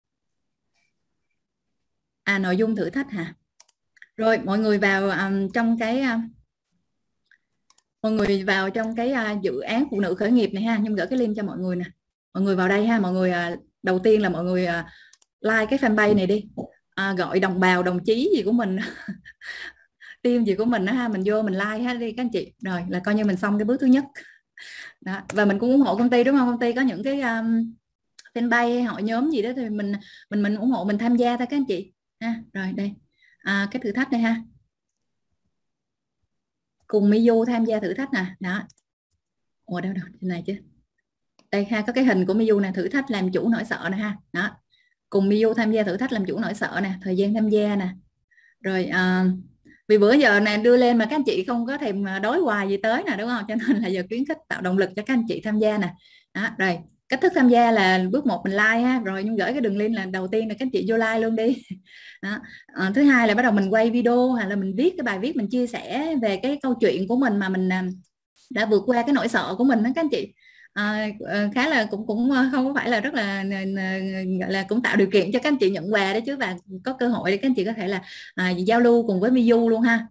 À, nội dung thử thách hả? Rồi mọi người vào um, trong cái uh, mọi người vào trong cái uh, dự án phụ nữ khởi nghiệp này ha, nhưng gửi cái link cho mọi người nè, mọi người vào đây ha. Mọi người uh, đầu tiên là mọi người uh, like cái fanpage này đi, uh, gọi đồng bào đồng chí gì của mình team gì của mình đó ha, mình vô mình like ha đi các anh chị, rồi là coi như mình xong cái bước thứ nhất đó. Và mình cũng ủng hộ công ty đúng không, công ty có những cái um, fanpage hội nhóm gì đó thì mình mình mình ủng hộ, mình tham gia thôi các anh chị ha. Rồi đây à, cái thử thách đây ha, cùng Miyu tham gia thử thách nè đó. Ủa đâu đâu trên này chứ, đây ha, có cái hình của Miyu nè, thử thách làm chủ nỗi sợ nè ha đó, cùng Miyu tham gia thử thách làm chủ nỗi sợ nè, thời gian tham gia nè. Rồi à, vì bữa giờ này đưa lên mà các anh chị không có thèm đối hoài gì tới nè đúng không, cho nên là giờ khuyến khích tạo động lực cho các anh chị tham gia nè đó. Rồi cách thức tham gia là bước một mình like ha, rồi nhưng gửi cái đường link là đầu tiên là các anh chị vô like luôn đi đó. À, thứ hai là bắt đầu mình quay video hoặc là mình viết cái bài viết, mình chia sẻ về cái câu chuyện của mình mà mình đã vượt qua cái nỗi sợ của mình đó các anh chị. À, khá là cũng cũng không có phải là rất là gọi là cũng tạo điều kiện cho các anh chị nhận quà đấy chứ, và có cơ hội để các anh chị có thể là à, giao lưu cùng với Miyu luôn ha.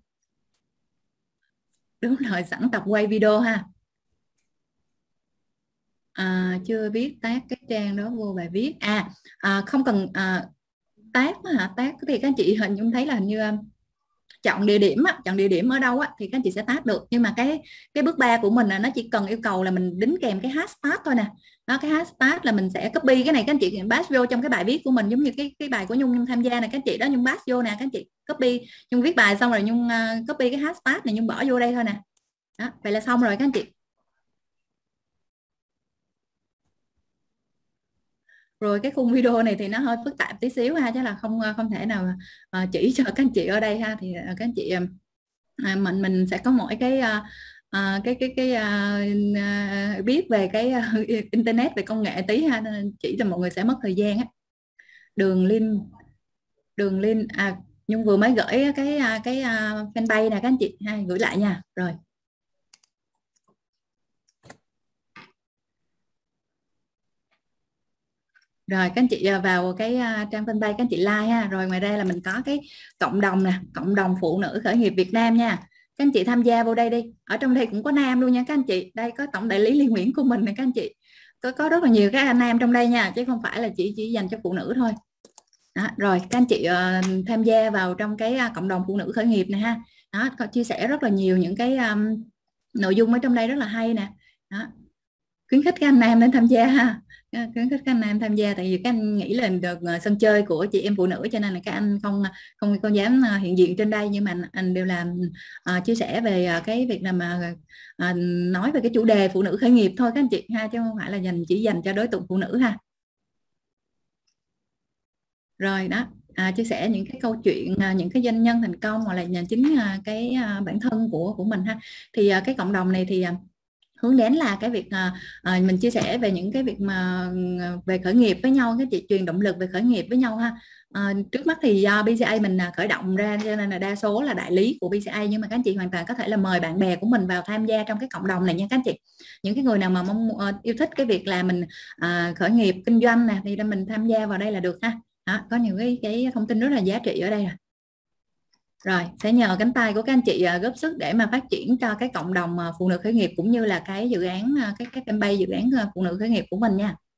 Đúng rồi, sẵn tập quay video ha. À, chưa biết tác cái trang đó vô bài viết à, à không cần à, tác hả, tác thì các anh chị hình dung thấy là hình như chọn địa điểm á, chọn địa điểm ở đâu á thì các anh chị sẽ tag được, nhưng mà cái cái bước ba của mình là nó chỉ cần yêu cầu là mình đính kèm cái hashtag thôi nè đó. Cái hashtag là mình sẽ copy cái này, các anh chị paste vô trong cái bài viết của mình, giống như cái cái bài của Nhung, Nhung tham gia này các anh chị đó, Nhung paste vô nè, các anh chị copy, Nhung viết bài xong rồi Nhung uh, copy cái hashtag này Nhung bỏ vô đây thôi nè đó, vậy là xong rồi các anh chị. Rồi cái khung video này thì nó hơi phức tạp tí xíu ha, chứ là không không thể nào uh, chỉ cho các anh chị ở đây ha, thì uh, các anh chị uh, mình mình sẽ có mỗi cái uh, uh, cái cái cái uh, uh, biết về cái uh, internet, về công nghệ tí ha, nên chỉ cho mọi người sẽ mất thời gian á. Đường link đường link à, Nhung vừa mới gửi cái cái uh, fanpage nè các anh chị ha, gửi lại nha. Rồi Rồi các anh chị vào cái trang fanpage các anh chị like ha. Rồi ngoài đây là mình có cái cộng đồng nè, cộng đồng phụ nữ khởi nghiệp Việt Nam nha. Các anh chị tham gia vô đây đi. Ở trong đây cũng có nam luôn nha các anh chị. Đây có tổng đại lý Liên Nguyễn của mình nè các anh chị. Có có rất là nhiều các anh nam trong đây nha, chứ không phải là chỉ chỉ dành cho phụ nữ thôi. Đó, rồi các anh chị uh, tham gia vào trong cái uh, cộng đồng phụ nữ khởi nghiệp này ha. Đó, có chia sẻ rất là nhiều những cái um, nội dung ở trong đây rất là hay nè. Đó. Khuyến khích các anh nam đến tham gia ha, khuyến khích các anh nam tham gia, tại vì các anh nghĩ là được sân chơi của chị em phụ nữ, cho nên là các anh không không không dám hiện diện trên đây, nhưng mà anh, anh đều làm uh, chia sẻ về cái việc là mà uh, nói về cái chủ đề phụ nữ khởi nghiệp thôi các anh chị ha, chứ không phải là dành chỉ dành cho đối tượng phụ nữ ha. Rồi đó, à, chia sẻ những cái câu chuyện, à, những cái doanh nhân thành công, hoặc là chính à, cái à, bản thân của của mình ha. Thì à, cái cộng đồng này thì à, hướng đến là cái việc à, à, mình chia sẻ về những cái việc mà về khởi nghiệp với nhau, cái chị truyền động lực về khởi nghiệp với nhau ha. À, trước mắt thì do bê xê a mình khởi động ra, cho nên là đa số là đại lý của bê xê a, nhưng mà các anh chị hoàn toàn có thể là mời bạn bè của mình vào tham gia trong cái cộng đồng này nha các anh chị. Những cái người nào mà mong uh, yêu thích cái việc là mình uh, khởi nghiệp kinh doanh nè, thì mình tham gia vào đây là được ha. Đó, có những cái, cái thông tin rất là giá trị ở đây rồi. Rồi, sẽ nhờ cánh tay của các anh chị uh, góp sức để mà phát triển cho cái cộng đồng uh, phụ nữ khởi nghiệp, cũng như là cái dự án, uh, cái cái fanpage dự án uh, phụ nữ khởi nghiệp của mình nha.